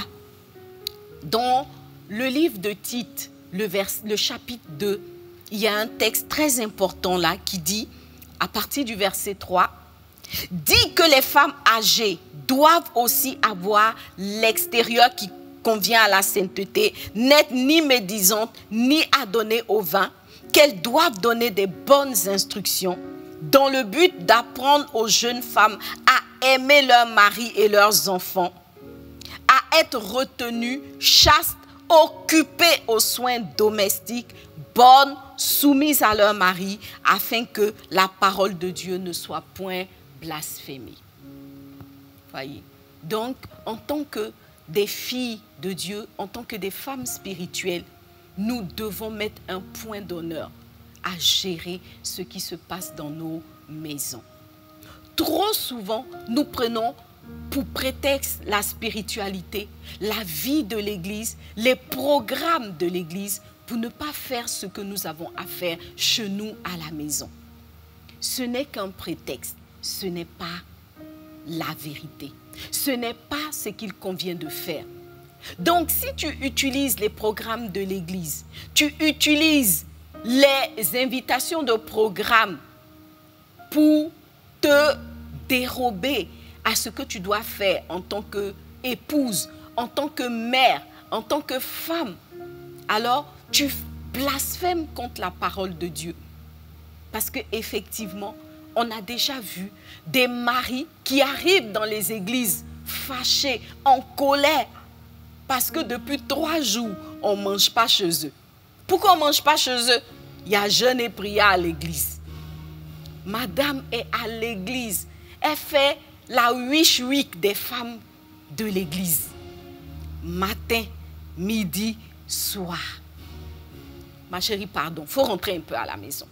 [SPEAKER 1] Dans le livre de Tite, le, vers, le chapitre deux, il y a un texte très important là qui dit, à partir du verset trois, « Dit que les femmes âgées doivent aussi avoir l'extérieur qui convient à la sainteté, n'être ni médisantes, ni adonnées au vin, qu'elles doivent donner des bonnes instructions dans le but d'apprendre aux jeunes femmes à aimer leurs maris et leurs enfants, à être retenues, chastes, occupées aux soins domestiques, bonnes, soumises à leur mari, afin que la parole de Dieu ne soit point blasphémée. » Voyez. Donc, en tant que des filles de Dieu, en tant que des femmes spirituelles, nous devons mettre un point d'honneur à gérer ce qui se passe dans nos maisons. Trop souvent, nous prenons pour prétexte la spiritualité, la vie de l'Église, les programmes de l'Église pour ne pas faire ce que nous avons à faire chez nous à la maison. Ce n'est qu'un prétexte, ce n'est pas la vérité. Ce n'est pas ce qu'il convient de faire. Donc, si tu utilises les programmes de l'Église, tu utilises les invitations de programmes pour te dérober à ce que tu dois faire en tant qu'épouse, en tant que mère, en tant que femme, alors tu blasphèmes contre la parole de Dieu. Parce qu'effectivement, on a déjà vu des maris qui arrivent dans les églises fâchés, en colère, parce que depuis trois jours, on ne mange pas chez eux. Pourquoi on ne mange pas chez eux? Il y a jeûne et prière à l'église. Madame est à l'église. Elle fait la wish week des femmes de l'église. Matin, midi, soir. Ma chérie, pardon, il faut rentrer un peu à la maison.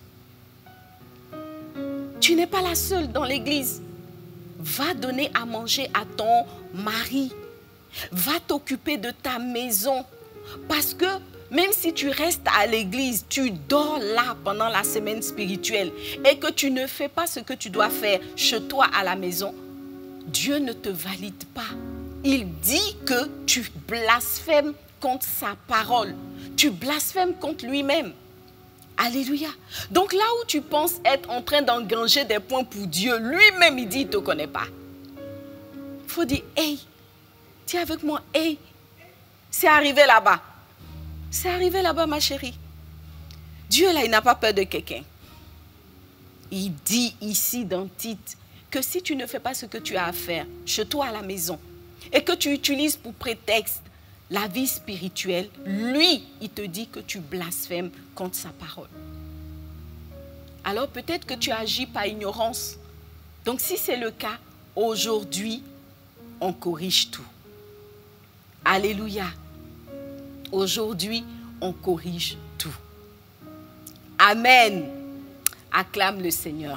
[SPEAKER 1] Tu n'es pas la seule dans l'église. Va donner à manger à ton mari. Va t'occuper de ta maison. Parce que même si tu restes à l'église, tu dors là pendant la semaine spirituelle et que tu ne fais pas ce que tu dois faire chez toi à la maison, Dieu ne te valide pas. Il dit que tu blasphèmes contre sa parole. Tu blasphèmes contre lui-même. Alléluia. Donc là où tu penses être en train d'engranger des points pour Dieu, lui-même il dit il ne te connaît pas. Il faut dire, hey, dis avec moi, hey, c'est arrivé là-bas. C'est arrivé là-bas, ma chérie. Dieu, là, il n'a pas peur de quelqu'un. Il dit ici dans Tite que si tu ne fais pas ce que tu as à faire chez toi à la maison et que tu utilises pour prétexte la vie spirituelle, lui, il te dit que tu blasphèmes contre sa parole. Alors peut-être que tu agis par ignorance. Donc si c'est le cas, aujourd'hui, on corrige tout. Alléluia. Aujourd'hui, on corrige tout. Amen. Acclame le Seigneur.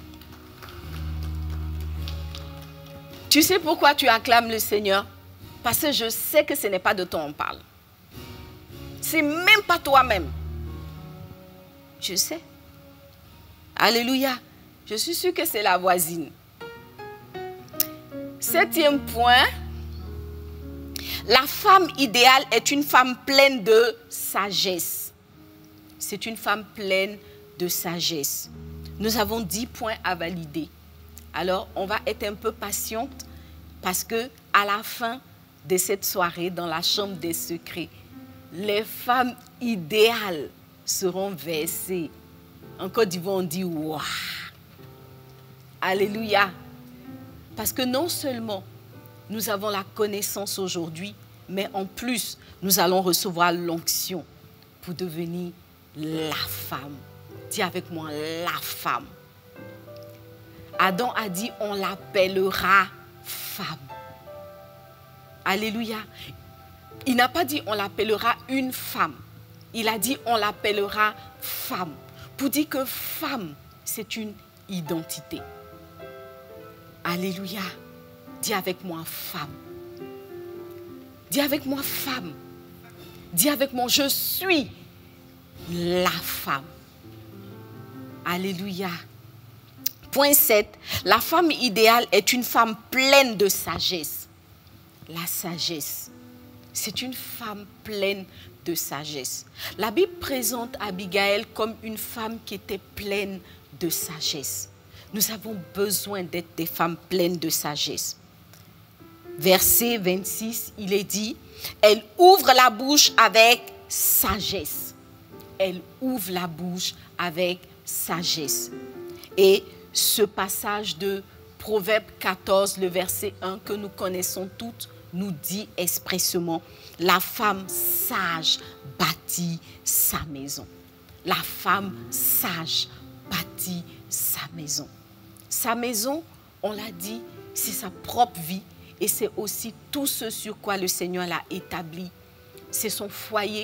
[SPEAKER 1] Tu sais pourquoi tu acclames le Seigneur? Parce que je sais que ce n'est pas de toi on parle. C'est même pas toi-même. Je sais. Alléluia. Je suis sûre que c'est la voisine. Septième point. La femme idéale est une femme pleine de sagesse. C'est une femme pleine de sagesse. Nous avons dix points à valider. Alors, on va être un peu patiente parce que à la fin de cette soirée, dans la chambre des secrets, les femmes idéales seront versées. En Côte d'Ivoire, on dit « Waouh !» Alléluia. Parce que non seulement nous avons la connaissance aujourd'hui, mais en plus, nous allons recevoir l'onction pour devenir la femme. Dis avec moi, la femme. Adam a dit, on l'appellera femme. Alléluia. Il n'a pas dit, on l'appellera une femme. Il a dit, on l'appellera femme. Pour dire que femme, c'est une identité. Alléluia. Dis avec moi, femme. Dis avec moi, femme. Dis avec moi, je suis la femme. Alléluia. Point sept. La femme idéale est une femme pleine de sagesse. La sagesse. C'est une femme pleine de sagesse. La Bible présente Abigail comme une femme qui était pleine de sagesse. Nous avons besoin d'être des femmes pleines de sagesse. Verset vingt-six, il est dit, elle ouvre la bouche avec sagesse. Elle ouvre la bouche avec sagesse. Et ce passage de Proverbe quatorze, le verset un que nous connaissons toutes, nous dit expressément, la femme sage bâtit sa maison. La femme sage bâtit sa maison. Sa maison, on l'a dit, c'est sa propre vie. Et c'est aussi tout ce sur quoi le Seigneur l'a établi. C'est son foyer,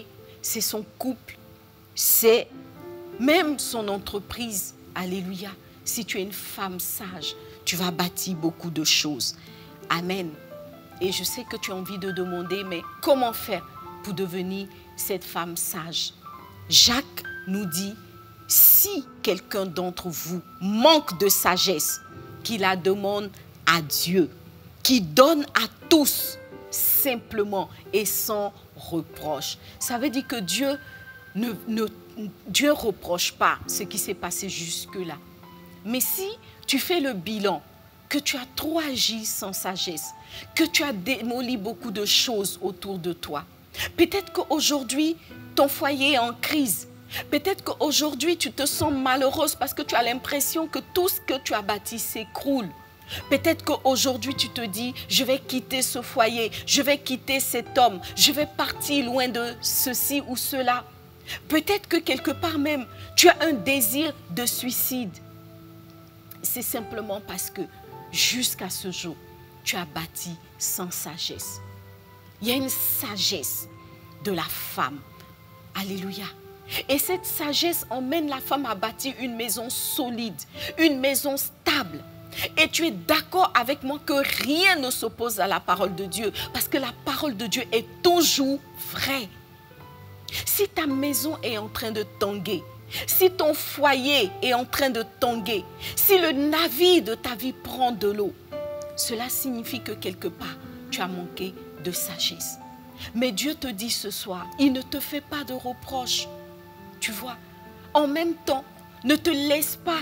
[SPEAKER 1] c'est son couple, c'est même son entreprise. Alléluia. Si tu es une femme sage, tu vas bâtir beaucoup de choses. Amen. Et je sais que tu as envie de demander, mais comment faire pour devenir cette femme sage? Jacques nous dit, si quelqu'un d'entre vous manque de sagesse, qu'il la demande à Dieu, qui donne à tous simplement et sans reproche. Ça veut dire que Dieu ne, ne Dieu reproche pas ce qui s'est passé jusque-là. Mais si tu fais le bilan, que tu as trop agi sans sagesse, que tu as démoli beaucoup de choses autour de toi, peut-être qu'aujourd'hui, ton foyer est en crise. Peut-être qu'aujourd'hui, tu te sens malheureuse parce que tu as l'impression que tout ce que tu as bâti s'écroule. Peut-être qu'aujourd'hui, tu te dis, je vais quitter ce foyer, je vais quitter cet homme, je vais partir loin de ceci ou cela. Peut-être que quelque part même, tu as un désir de suicide. C'est simplement parce que jusqu'à ce jour, tu as bâti sans sagesse. Il y a une sagesse de la femme. Alléluia. Et cette sagesse emmène la femme à bâtir une maison solide, une maison stable. Et tu es d'accord avec moi que rien ne s'oppose à la parole de Dieu, parce que la parole de Dieu est toujours vraie. Si ta maison est en train de tanguer, si ton foyer est en train de tanguer, si le navire de ta vie prend de l'eau, cela signifie que quelque part, tu as manqué de sagesse. Mais Dieu te dit ce soir, il ne te fait pas de reproches. Tu vois, en même temps, ne te laisse pas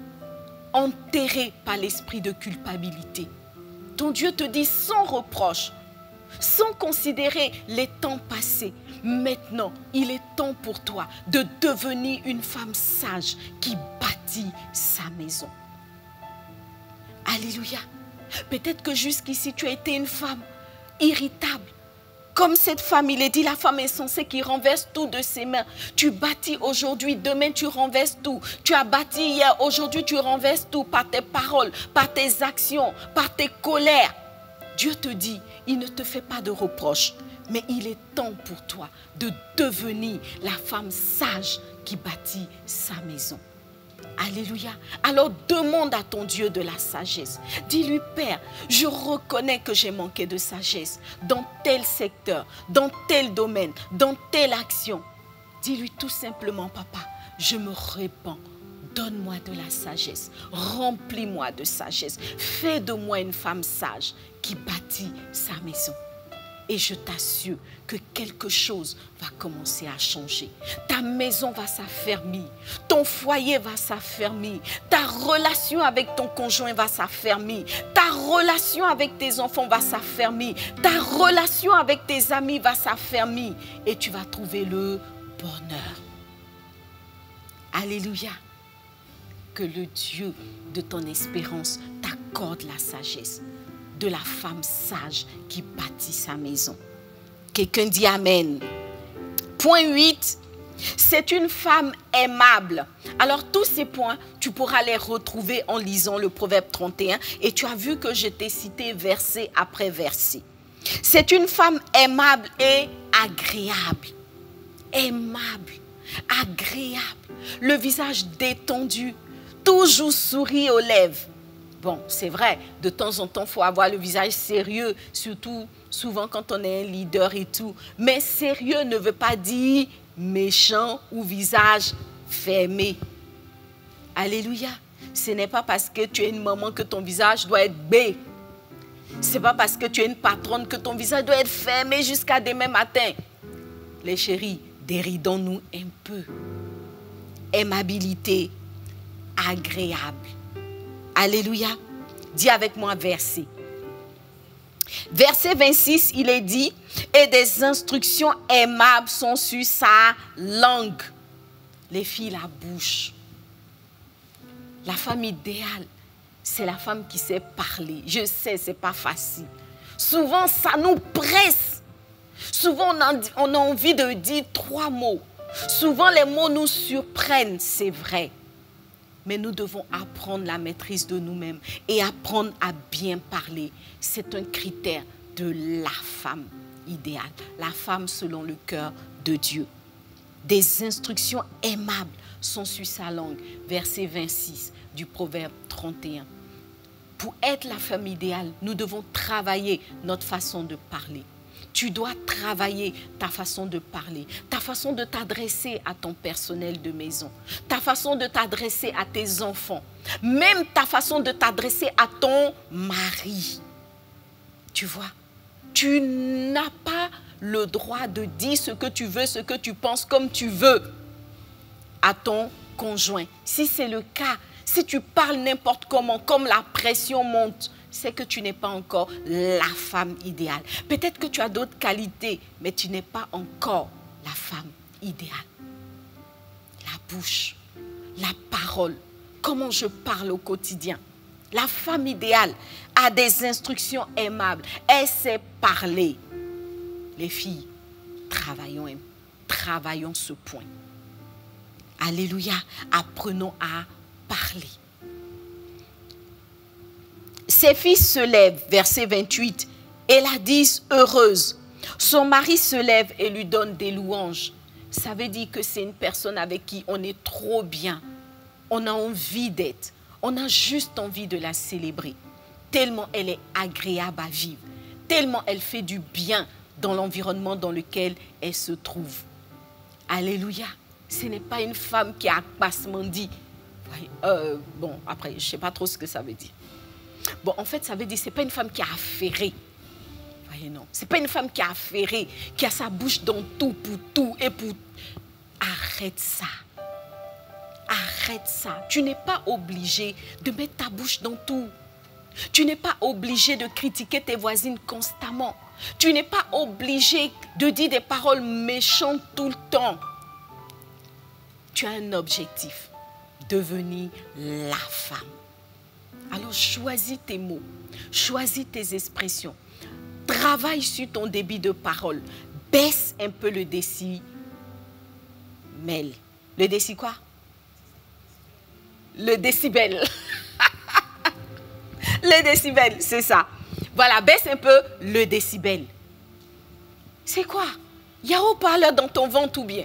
[SPEAKER 1] enterrer par l'esprit de culpabilité. Ton Dieu te dit sans reproche, sans considérer les temps passés. Maintenant, il est temps pour toi de devenir une femme sage qui bâtit sa maison. Alléluia. Peut-être que jusqu'ici, tu as été une femme irritable. Comme cette femme, il est dit, la femme insensée qui renverse tout de ses mains. Tu bâtis aujourd'hui, demain tu renverses tout. Tu as bâti hier, aujourd'hui tu renverses tout par tes paroles, par tes actions, par tes colères. Dieu te dit, il ne te fait pas de reproches, mais il est temps pour toi de devenir la femme sage qui bâtit sa maison. Alléluia. Alors demande à ton Dieu de la sagesse. Dis-lui, Père, je reconnais que j'ai manqué de sagesse dans tel secteur, dans tel domaine, dans telle action. Dis-lui tout simplement, Papa, je me répands. Donne-moi de la sagesse. Remplis-moi de sagesse. Fais de moi une femme sage qui bâtit sa maison. Et je t'assure que quelque chose va commencer à changer. Ta maison va s'affermir. Ton foyer va s'affermir. Ta relation avec ton conjoint va s'affermir. Ta relation avec tes enfants va s'affermir. Ta relation avec tes amis va s'affermir. Et tu vas trouver le bonheur. Alléluia. Que le Dieu de ton espérance t'accorde la sagesse de la femme sage qui bâtit sa maison. Quelqu'un dit Amen. Point huit, c'est une femme aimable. Alors tous ces points, tu pourras les retrouver en lisant le Proverbe trente et un et tu as vu que je t'ai cité verset après verset. C'est une femme aimable et agréable. Aimable, agréable, le visage détendu, toujours sourire aux lèvres. Bon, c'est vrai, de temps en temps, il faut avoir le visage sérieux, surtout souvent quand on est un leader et tout. Mais sérieux ne veut pas dire méchant ou visage fermé. Alléluia. Ce n'est pas parce que tu es une maman que ton visage doit être bé. Ce n'est pas parce que tu es une patronne que ton visage doit être fermé jusqu'à demain matin. Les chéris, déridons-nous un peu. Aimabilité, agréable. Alléluia. Dis avec moi verset. Verset vingt-six, il est dit, et des instructions aimables sont sur sa langue. Les filles, la bouche. La femme idéale, c'est la femme qui sait parler. Je sais, ce n'est pas facile. Souvent, ça nous presse. Souvent, on a, on a envie de dire trois mots. Souvent, les mots nous surprennent, c'est vrai. Mais nous devons apprendre la maîtrise de nous-mêmes et apprendre à bien parler. C'est un critère de la femme idéale, la femme selon le cœur de Dieu. des instructions aimables sont sur sa langue. Verset vingt-six du Proverbe trente et un. Pour être la femme idéale, nous devons travailler notre façon de parler. Tu dois travailler ta façon de parler, ta façon de t'adresser à ton personnel de maison, ta façon de t'adresser à tes enfants, même ta façon de t'adresser à ton mari. Tu vois, tu n'as pas le droit de dire ce que tu veux, ce que tu penses comme tu veux à ton conjoint. Si c'est le cas, si tu parles n'importe comment, comme la pression monte, c'est que tu n'es pas encore la femme idéale. Peut-être que tu as d'autres qualités, mais tu n'es pas encore la femme idéale. La bouche, la parole, comment je parle au quotidien. La femme idéale a des instructions aimables. Elle sait parler. Les filles, travaillons, travaillons ce point. Alléluia, apprenons à parler. Ses fils se lèvent, verset vingt-huit, et la disent heureuse. Son mari se lève et lui donne des louanges. Ça veut dire que c'est une personne avec qui on est trop bien. On a envie d'être. On a juste envie de la célébrer. Tellement elle est agréable à vivre. Tellement elle fait du bien dans l'environnement dans lequel elle se trouve. Alléluia. Ce n'est pas une femme qui a passement dit. Euh, bon, après, je ne sais pas trop ce que ça veut dire. Bon, en fait, ça veut dire que ce n'est pas une femme qui a affairé. Voyez, non. Ce n'est pas une femme qui a affairé, qui a sa bouche dans tout, pour tout et pour... Arrête ça. Arrête ça. Tu n'es pas obligé de mettre ta bouche dans tout. Tu n'es pas obligé de critiquer tes voisines constamment. Tu n'es pas obligé de dire des paroles méchantes tout le temps. Tu as un objectif. Devenir la femme. Alors choisis tes mots, choisis tes expressions, travaille sur ton débit de parole, baisse un peu le décibel. Le déci quoi? Le décibel. Le décibel, c'est ça. Voilà, baisse un peu le décibel. C'est quoi? Il y a haut-parleur dans ton ventre ou bien?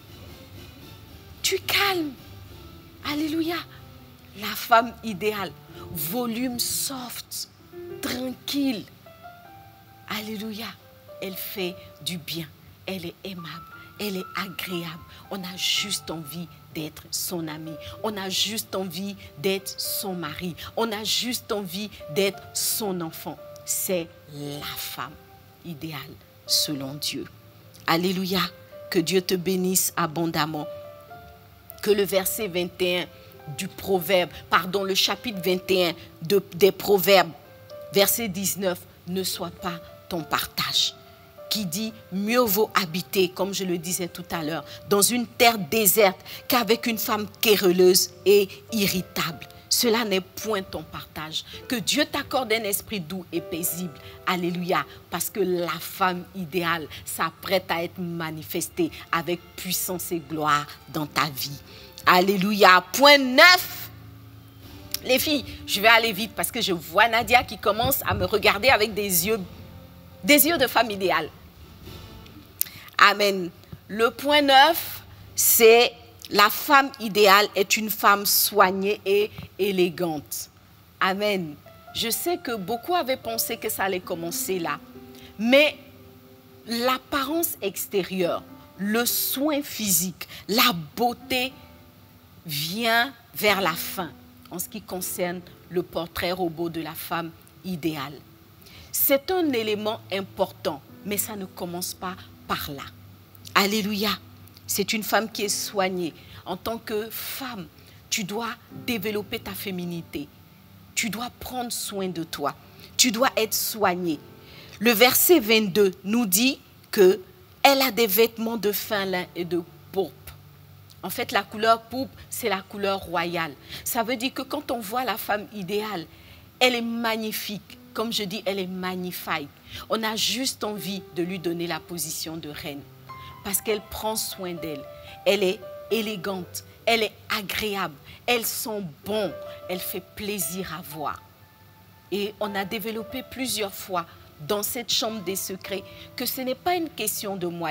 [SPEAKER 1] Tu calmes. Alléluia. La femme idéale. Volume soft, tranquille. Alléluia. Elle fait du bien. Elle est aimable. Elle est agréable. On a juste envie d'être son ami. On a juste envie d'être son mari. On a juste envie d'être son enfant. C'est la femme idéale selon Dieu. Alléluia. Que Dieu te bénisse abondamment. Que le verset vingt et un du proverbe, pardon, le chapitre vingt et un de, des proverbes, verset dix-neuf, ne soit pas ton partage. Qui dit, mieux vaut habiter, comme je le disais tout à l'heure, dans une terre déserte qu'avec une femme querelleuse et irritable. Cela n'est point ton partage. Que Dieu t'accorde un esprit doux et paisible. Alléluia. Parce que la femme idéale s'apprête à être manifestée avec puissance et gloire dans ta vie. Alléluia. Point neuf. Les filles, je vais aller vite parce que je vois Nadia qui commence à me regarder avec des yeux, des yeux de femme idéale. Amen. Le point neuf, c'est la femme idéale est une femme soignée et élégante. Amen. Je sais que beaucoup avaient pensé que ça allait commencer là. Mais l'apparence extérieure, le soin physique, la beauté vient vers la fin en ce qui concerne le portrait robot de la femme idéale. C'est un élément important, mais ça ne commence pas par là. Alléluia. C'est une femme qui est soignée. En tant que femme, tu dois développer ta féminité. Tu dois prendre soin de toi. Tu dois être soignée. Le verset vingt-deux nous dit qu'elle a des vêtements de fin lin et de pourpre. En fait, la couleur pourpre, c'est la couleur royale. Ça veut dire que quand on voit la femme idéale, elle est magnifique. Comme je dis, elle est magnifique. On a juste envie de lui donner la position de reine. Parce qu'elle prend soin d'elle. Elle est élégante. Elle est agréable. Elle sent bon. Elle fait plaisir à voir. Et on a développé plusieurs fois dans cette chambre des secrets que ce n'est pas une question de moyens.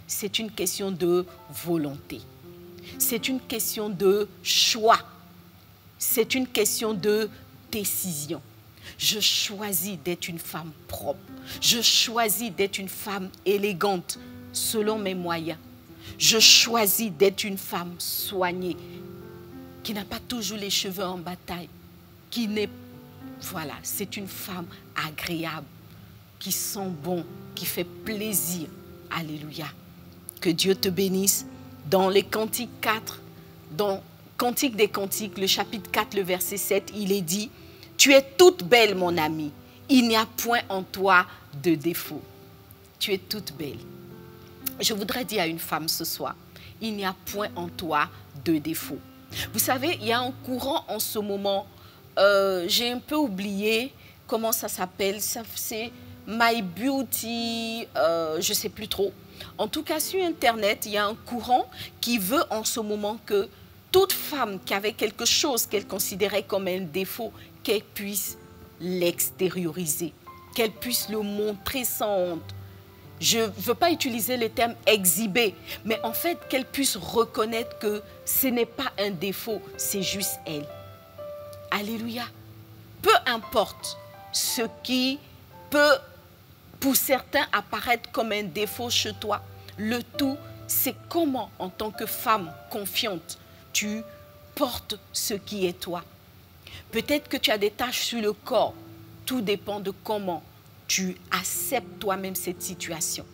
[SPEAKER 1] c'est une question de volonté. C'est une question de choix. C'est une question de décision. Je choisis d'être une femme propre. Je choisis d'être une femme élégante selon mes moyens. Je choisis d'être une femme soignée, qui n'a pas toujours les cheveux en bataille, qui n'est... Voilà, c'est une femme agréable, qui sent bon, qui fait plaisir. Alléluia. Que Dieu te bénisse. Dans les Cantiques quatre, dans Cantique des Cantiques, le chapitre quatre, le verset sept, il est dit « Tu es toute belle, mon amie. Il n'y a point en toi de défaut. » Tu es toute belle. Je voudrais dire à une femme ce soir, il n'y a point en toi de défaut. Vous savez, il y a un courant en ce moment, euh, j'ai un peu oublié comment ça s'appelle, c'est My Beauty, euh, je ne sais plus trop. En tout cas, sur Internet, il y a un courant qui veut en ce moment que toute femme qui avait quelque chose qu'elle considérait comme un défaut, qu'elle puisse l'extérioriser, qu'elle puisse le montrer sans honte. Je ne veux pas utiliser le terme exhiber, mais en fait, qu'elle puisse reconnaître que ce n'est pas un défaut, c'est juste elle. Alléluia. Peu importe ce qui peut, pour certains, apparaître comme un défaut chez toi, le tout, c'est comment, en tant que femme confiante, tu portes ce qui est toi. Peut-être que tu as des taches sur le corps, tout dépend de comment tu acceptes toi-même cette situation.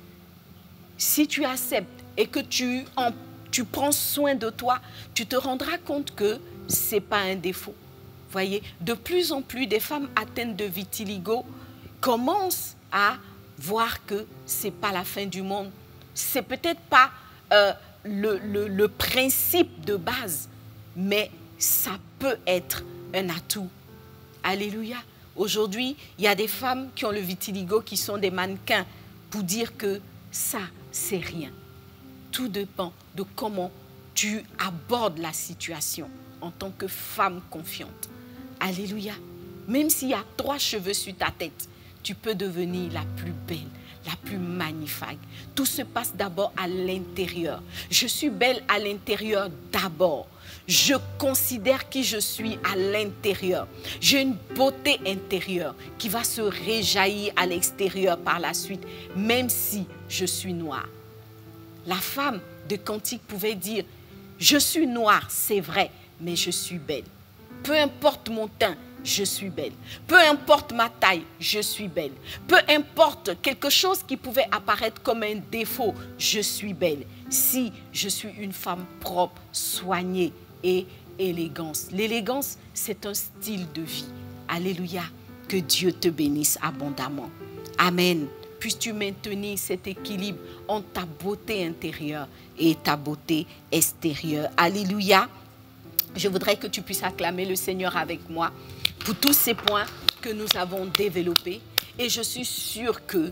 [SPEAKER 1] Si tu acceptes et que tu, en, tu prends soin de toi, tu te rendras compte que ce n'est pas un défaut. Voyez, de plus en plus, des femmes atteintes de vitiligo commencent à voir que ce n'est pas la fin du monde. Ce n'est peut-être pas euh, le, le, le principe de base, mais ça peut être un atout. Alléluia. Aujourd'hui, il y a des femmes qui ont le vitiligo, qui sont des mannequins, pour dire que ça, c'est rien. Tout dépend de comment tu abordes la situation en tant que femme confiante. Alléluia. Même s'il y a trois cheveux sur ta tête, tu peux devenir la plus belle, la plus magnifique. Tout se passe d'abord à l'intérieur. Je suis belle à l'intérieur d'abord. Je considère qui je suis à l'intérieur. J'ai une beauté intérieure qui va se réjaillir à l'extérieur par la suite, même si je suis noire. La femme de Cantique pouvait dire, je suis noire, c'est vrai, mais je suis belle. Peu importe mon teint, je suis belle. Peu importe ma taille, je suis belle. Peu importe quelque chose qui pouvait apparaître comme un défaut, je suis belle. Si je suis une femme propre, soignée et élégance. L'élégance, c'est un style de vie. Alléluia. Que Dieu te bénisse abondamment. Amen. Puisses-tu maintenir cet équilibre entre ta beauté intérieure et ta beauté extérieure. Alléluia. Je voudrais que tu puisses acclamer le Seigneur avec moi pour tous ces points que nous avons développés. Et je suis sûre que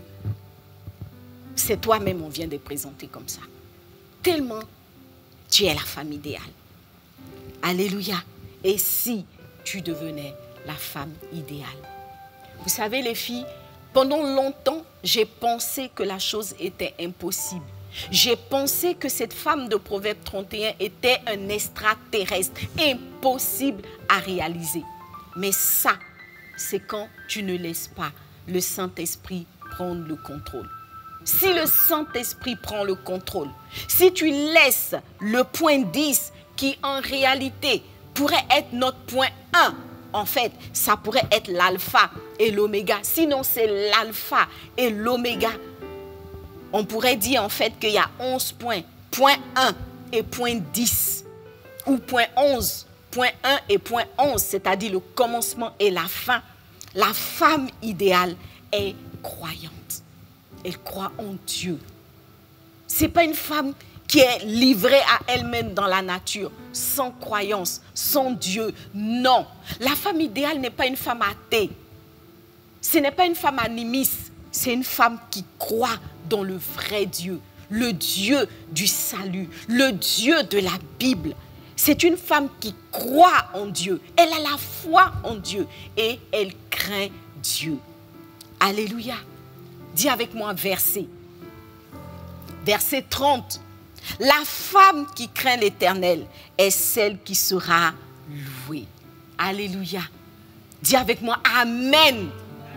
[SPEAKER 1] c'est toi-même on vient de présenter comme ça. Tellement tu es la femme idéale. Alléluia. Et si tu devenais la femme idéale? Vous savez les filles, pendant longtemps, j'ai pensé que la chose était impossible. J'ai pensé que cette femme de Proverbe trente et un était un extraterrestre, impossible à réaliser. Mais ça, c'est quand tu ne laisses pas le Saint-Esprit prendre le contrôle. Si le Saint-Esprit prend le contrôle, si tu laisses le point dix qui en réalité pourrait être notre point un, en fait, ça pourrait être l'alpha et l'oméga. Sinon, c'est l'alpha et l'oméga. On pourrait dire en fait qu'il y a onze points, point un et point dix, ou point onze, point un et point onze, c'est-à-dire le commencement et la fin. La femme idéale est croyante. Elle croit en Dieu. Ce n'est pas une femme qui est livrée à elle-même dans la nature, sans croyance, sans Dieu. Non. La femme idéale n'est pas une femme athée. Ce n'est pas une femme animiste. C'est une femme qui croit dans le vrai Dieu, le Dieu du salut, le Dieu de la Bible. C'est une femme qui croit en Dieu. Elle a la foi en Dieu et elle craint Dieu. Alléluia. Dis avec moi verset. Verset trente. La femme qui craint l'Éternel est celle qui sera louée. Alléluia. Dis avec moi, Amen.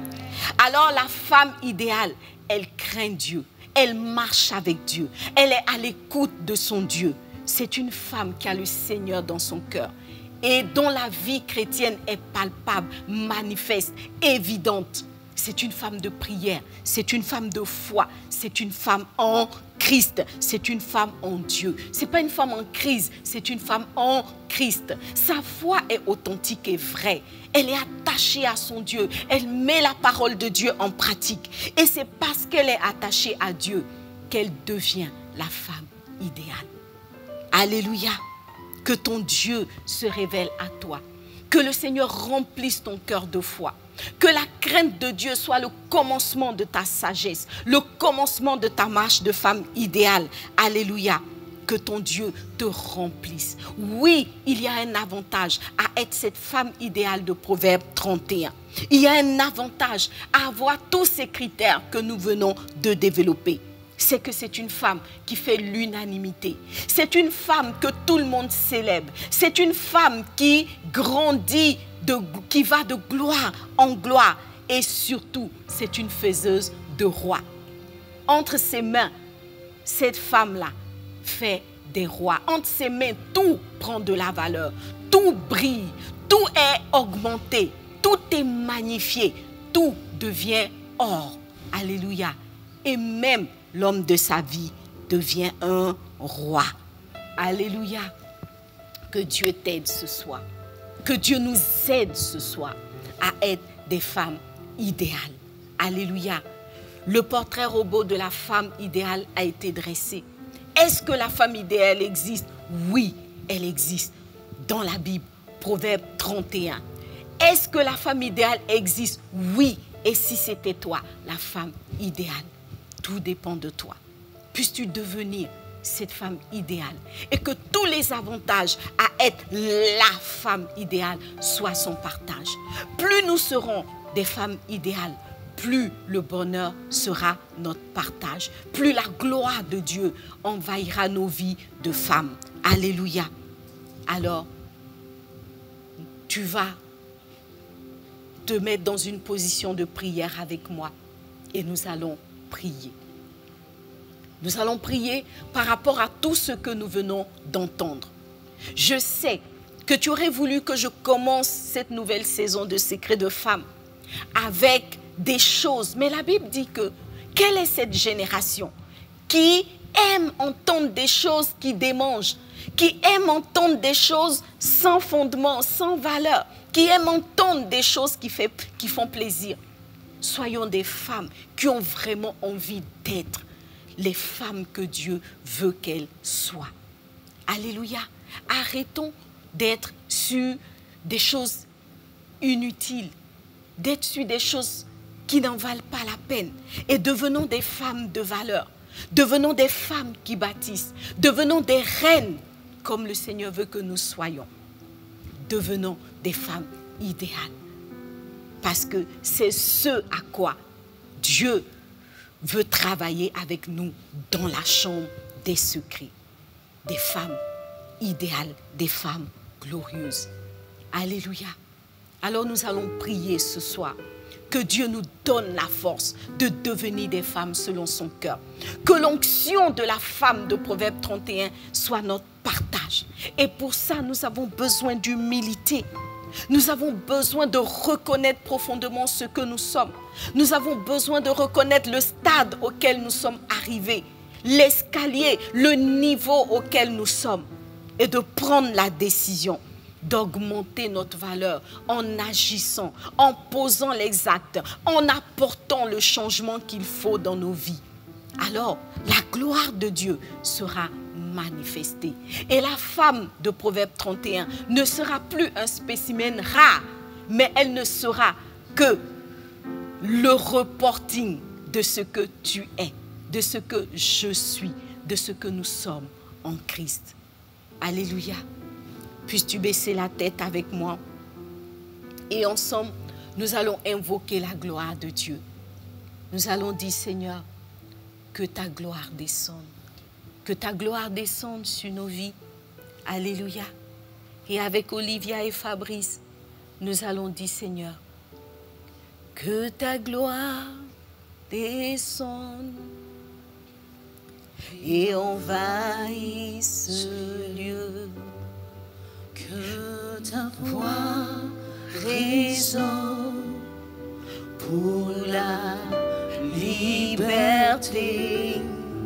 [SPEAKER 1] Alors la femme idéale, elle craint Dieu. Elle marche avec Dieu. Elle est à l'écoute de son Dieu. C'est une femme qui a le Seigneur dans son cœur et dont la vie chrétienne est palpable, manifeste, évidente. C'est une femme de prière, c'est une femme de foi, c'est une femme en Christ, c'est une femme en Dieu. Ce n'est pas une femme en crise, c'est une femme en Christ. Sa foi est authentique et vraie. Elle est attachée à son Dieu. Elle met la parole de Dieu en pratique. Et c'est parce qu'elle est attachée à Dieu qu'elle devient la femme idéale. Alléluia. Que ton Dieu se révèle à toi. Que le Seigneur remplisse ton cœur de foi. Que la crainte de Dieu soit le commencement de ta sagesse, le commencement de ta marche de femme idéale. Alléluia. Que ton Dieu te remplisse. Oui, il y a un avantage à être cette femme idéale de Proverbe trente et un. Il y a un avantage à avoir tous ces critères que nous venons de développer. C'est que c'est une femme qui fait l'unanimité. C'est une femme que tout le monde célèbre. C'est une femme qui grandit, de, qui va de gloire en gloire. Et surtout, c'est une faiseuse de rois. Entre ses mains, cette femme-là fait des rois. Entre ses mains, tout prend de la valeur. Tout brille. Tout est augmenté. Tout est magnifié. Tout devient or. Alléluia. Et même l'homme de sa vie devient un roi. Alléluia. Que Dieu t'aide ce soir. Que Dieu nous aide ce soir à être des femmes idéales. Alléluia. Le portrait robot de la femme idéale a été dressé. Est-ce que la femme idéale existe? Oui, elle existe. Dans la Bible, Proverbe trente et un. Est-ce que la femme idéale existe? Oui. Et si c'était toi, la femme idéale? Tout dépend de toi. Puisses-tu devenir cette femme idéale et que tous les avantages à être la femme idéale soient son partage. Plus nous serons des femmes idéales, plus le bonheur sera notre partage. Plus la gloire de Dieu envahira nos vies de femmes. Alléluia. Alors, tu vas te mettre dans une position de prière avec moi et nous allons prier. Nous allons prier par rapport à tout ce que nous venons d'entendre. Je sais que tu aurais voulu que je commence cette nouvelle saison de Secrets de Femmes avec des choses. Mais la Bible dit que, quelle est cette génération qui aime entendre des choses qui démangent, qui aime entendre des choses sans fondement, sans valeur, qui aime entendre des choses qui, fait, qui font plaisir. Soyons des femmes qui ont vraiment envie d'être les femmes que Dieu veut qu'elles soient. Alléluia. Arrêtons d'être sur des choses inutiles, d'être sur des choses qui n'en valent pas la peine. Et devenons des femmes de valeur. Devenons des femmes qui bâtissent. Devenons des reines comme le Seigneur veut que nous soyons. Devenons des femmes idéales. Parce que c'est ce à quoi Dieu veut travailler avec nous dans la chambre des secrets. Des femmes idéales, des femmes glorieuses. Alléluia. Alors nous allons prier ce soir. Que Dieu nous donne la force de devenir des femmes selon son cœur. Que l'onction de la femme de Proverbe trente et un soit notre partage. Et pour ça, nous avons besoin d'humilité. Nous avons besoin de reconnaître profondément ce que nous sommes. Nous avons besoin de reconnaître le stade auquel nous sommes arrivés, l'escalier, le niveau auquel nous sommes, et de prendre la décision d'augmenter notre valeur en agissant, en posant les actes, en apportant le changement qu'il faut dans nos vies. Alors, la gloire de Dieu sera manifestée. Et la femme de Proverbe trente et un ne sera plus un spécimen rare, mais elle ne sera que le reporting de ce que tu es, de ce que je suis, de ce que nous sommes en Christ. Alléluia. Puisses-tu baisser la tête avec moi et ensemble, nous allons invoquer la gloire de Dieu. Nous allons dire, Seigneur, que ta gloire descende. Que ta gloire descende sur nos vies. Alléluia. Et avec Olivia et Fabrice, nous allons dire, Seigneur, que ta gloire descende et envahisse ce lieu. Que ta voix résonne pour la liberté.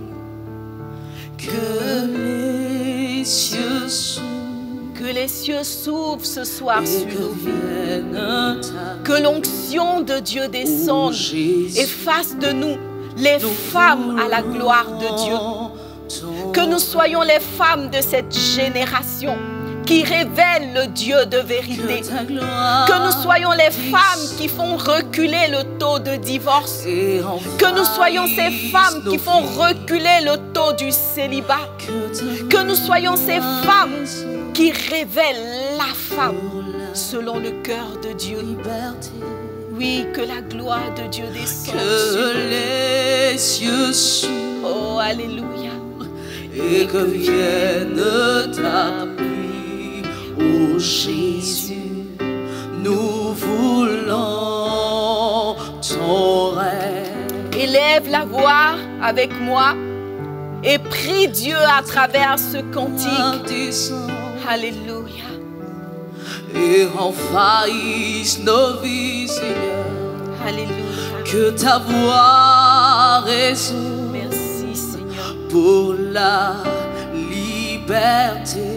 [SPEAKER 1] Que les cieux s'ouvrent, que les cieux s'ouvrent ce soir sur nos vies. Que l'onction de Dieu descende et fasse de nous les femmes à la gloire de Dieu. Que nous soyons les femmes de cette génération qui révèlent le Dieu de vérité. Que nous soyons les femmes qui font reculer le taux de divorce. Que nous soyons ces femmes qui font reculer le taux du célibat. Que nous soyons ces femmes qui révèlent la femme selon le cœur de Dieu. Oui, que la gloire de Dieu descende.
[SPEAKER 2] Que les cieux s'ouvrent.
[SPEAKER 1] Oh, alléluia.
[SPEAKER 2] Et que vienne ta pluie. Oh Jésus, nous voulons ton règne.
[SPEAKER 1] Élève la voix avec moi et prie Dieu à travers ce cantique. Alléluia.
[SPEAKER 2] Et envahisse nos vies, Seigneur.
[SPEAKER 1] Alléluia.
[SPEAKER 2] Que ta voix résonne.
[SPEAKER 1] Merci, Seigneur.
[SPEAKER 2] Pour la liberté.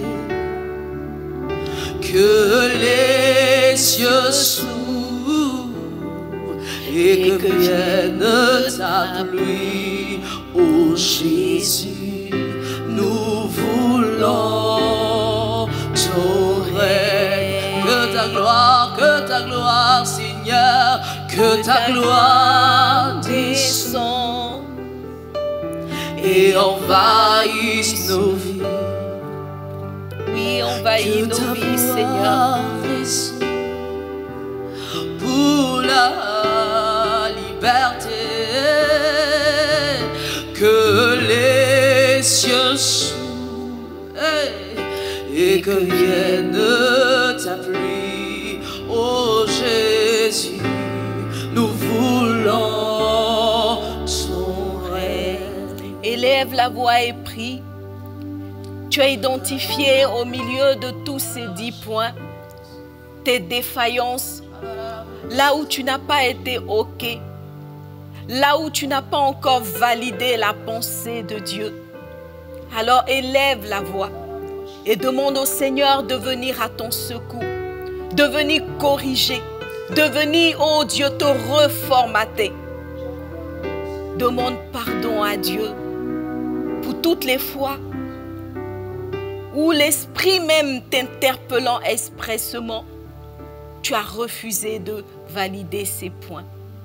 [SPEAKER 2] Que les cieux s'ouvrent et que vienne ta pluie. Oh Jésus, nous voulons ton règne. Que ta gloire, que ta gloire, Seigneur, que ta gloire descende et envahisse nos vies.
[SPEAKER 1] Oui, envahis nos vies, Seigneur.
[SPEAKER 2] Pour la liberté, que les cieux s'ouvrent et que vienne ta pluie. Oh Jésus, nous voulons ton règne.
[SPEAKER 1] Élève la voix et prie. Tu as identifié au milieu de tous ces dix points tes défaillances, là où tu n'as pas été OK, là où tu n'as pas encore validé la pensée de Dieu. Alors élève la voix et demande au Seigneur de venir à ton secours, de venir corriger, de venir, oh Dieu, te reformater. Demande pardon à Dieu pour toutes les fois où l'esprit même t'interpellant expressément, tu as refusé de valider ces points.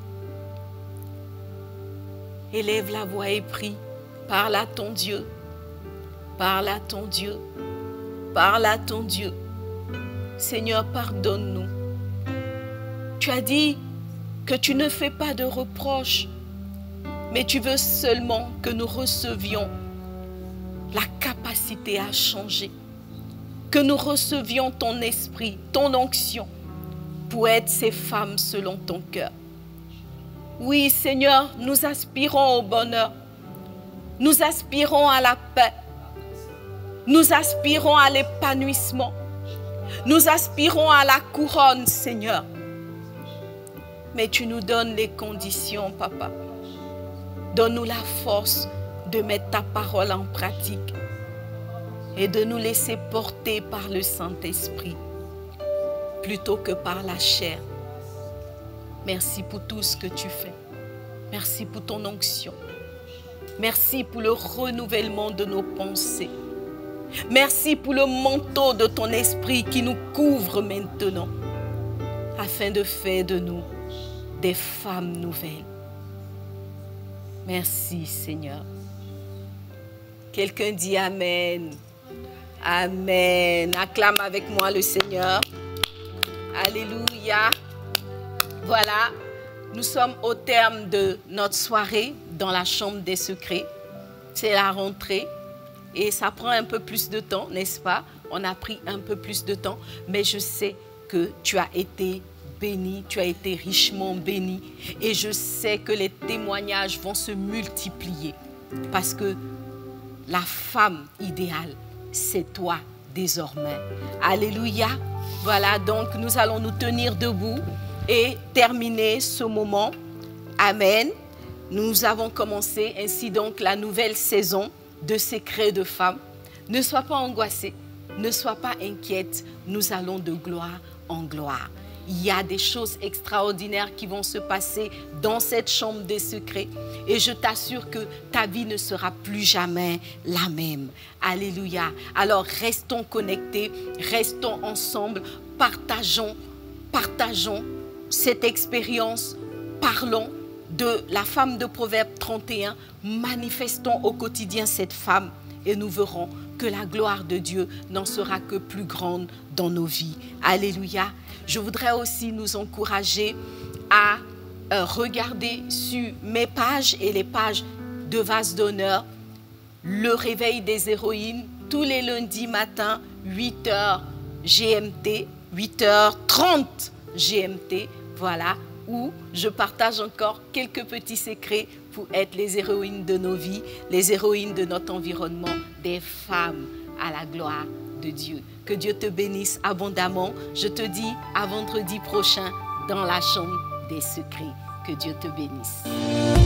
[SPEAKER 1] Élève la voix et prie. Parle à ton Dieu. Parle à ton Dieu. Parle à ton Dieu. Seigneur, pardonne-nous. Tu as dit que tu ne fais pas de reproches, mais tu veux seulement que nous recevions la capacité à changer, que nous recevions ton esprit, ton onction, pour être ces femmes selon ton cœur. Oui, Seigneur, nous aspirons au bonheur, nous aspirons à la paix, nous aspirons à l'épanouissement, nous aspirons à la couronne, Seigneur. Mais tu nous donnes les conditions, Papa. Donne-nous la force de mettre ta parole en pratique et de nous laisser porter par le Saint-Esprit plutôt que par la chair. Merci pour tout ce que tu fais. Merci pour ton onction. Merci pour le renouvellement de nos pensées. Merci pour le manteau de ton esprit qui nous couvre maintenant afin de faire de nous des femmes nouvelles. Merci, Seigneur. Quelqu'un dit Amen. Amen. Acclame avec moi le Seigneur. Alléluia. Voilà, nous sommes au terme de notre soirée dans la chambre des secrets. C'est la rentrée. et ça prend un peu plus de temps, n'est-ce pas? On a pris un peu plus de temps, mais je sais que tu as été béni, tu as été richement béni. Et je sais que les témoignages vont se multiplier parce que la femme idéale, c'est toi désormais. Alléluia. Voilà, donc nous allons nous tenir debout et terminer ce moment. Amen. Nous avons commencé ainsi donc la nouvelle saison de Secrets de Femmes. Ne sois pas angoissée, ne sois pas inquiète. Nous allons de gloire en gloire. Il y a des choses extraordinaires qui vont se passer dans cette chambre des secrets. Et je t'assure que ta vie ne sera plus jamais la même. Alléluia. Alors restons connectés, restons ensemble, partageons, partageons cette expérience, parlons de la femme de Proverbe trente et un, manifestons au quotidien cette femme et nous verrons que la gloire de Dieu n'en sera que plus grande dans nos vies. Alléluia. Je voudrais aussi nous encourager à euh, regarder sur mes pages et les pages de Vase d'honneur le réveil des héroïnes tous les lundis matins, huit heures G M T, huit heures trente G M T, voilà, où je partage encore quelques petits secrets pour être les héroïnes de nos vies, les héroïnes de notre environnement, des femmes à la gloire de Dieu. Que Dieu te bénisse abondamment. Je te dis à vendredi prochain dans la chambre des secrets. Que Dieu te bénisse.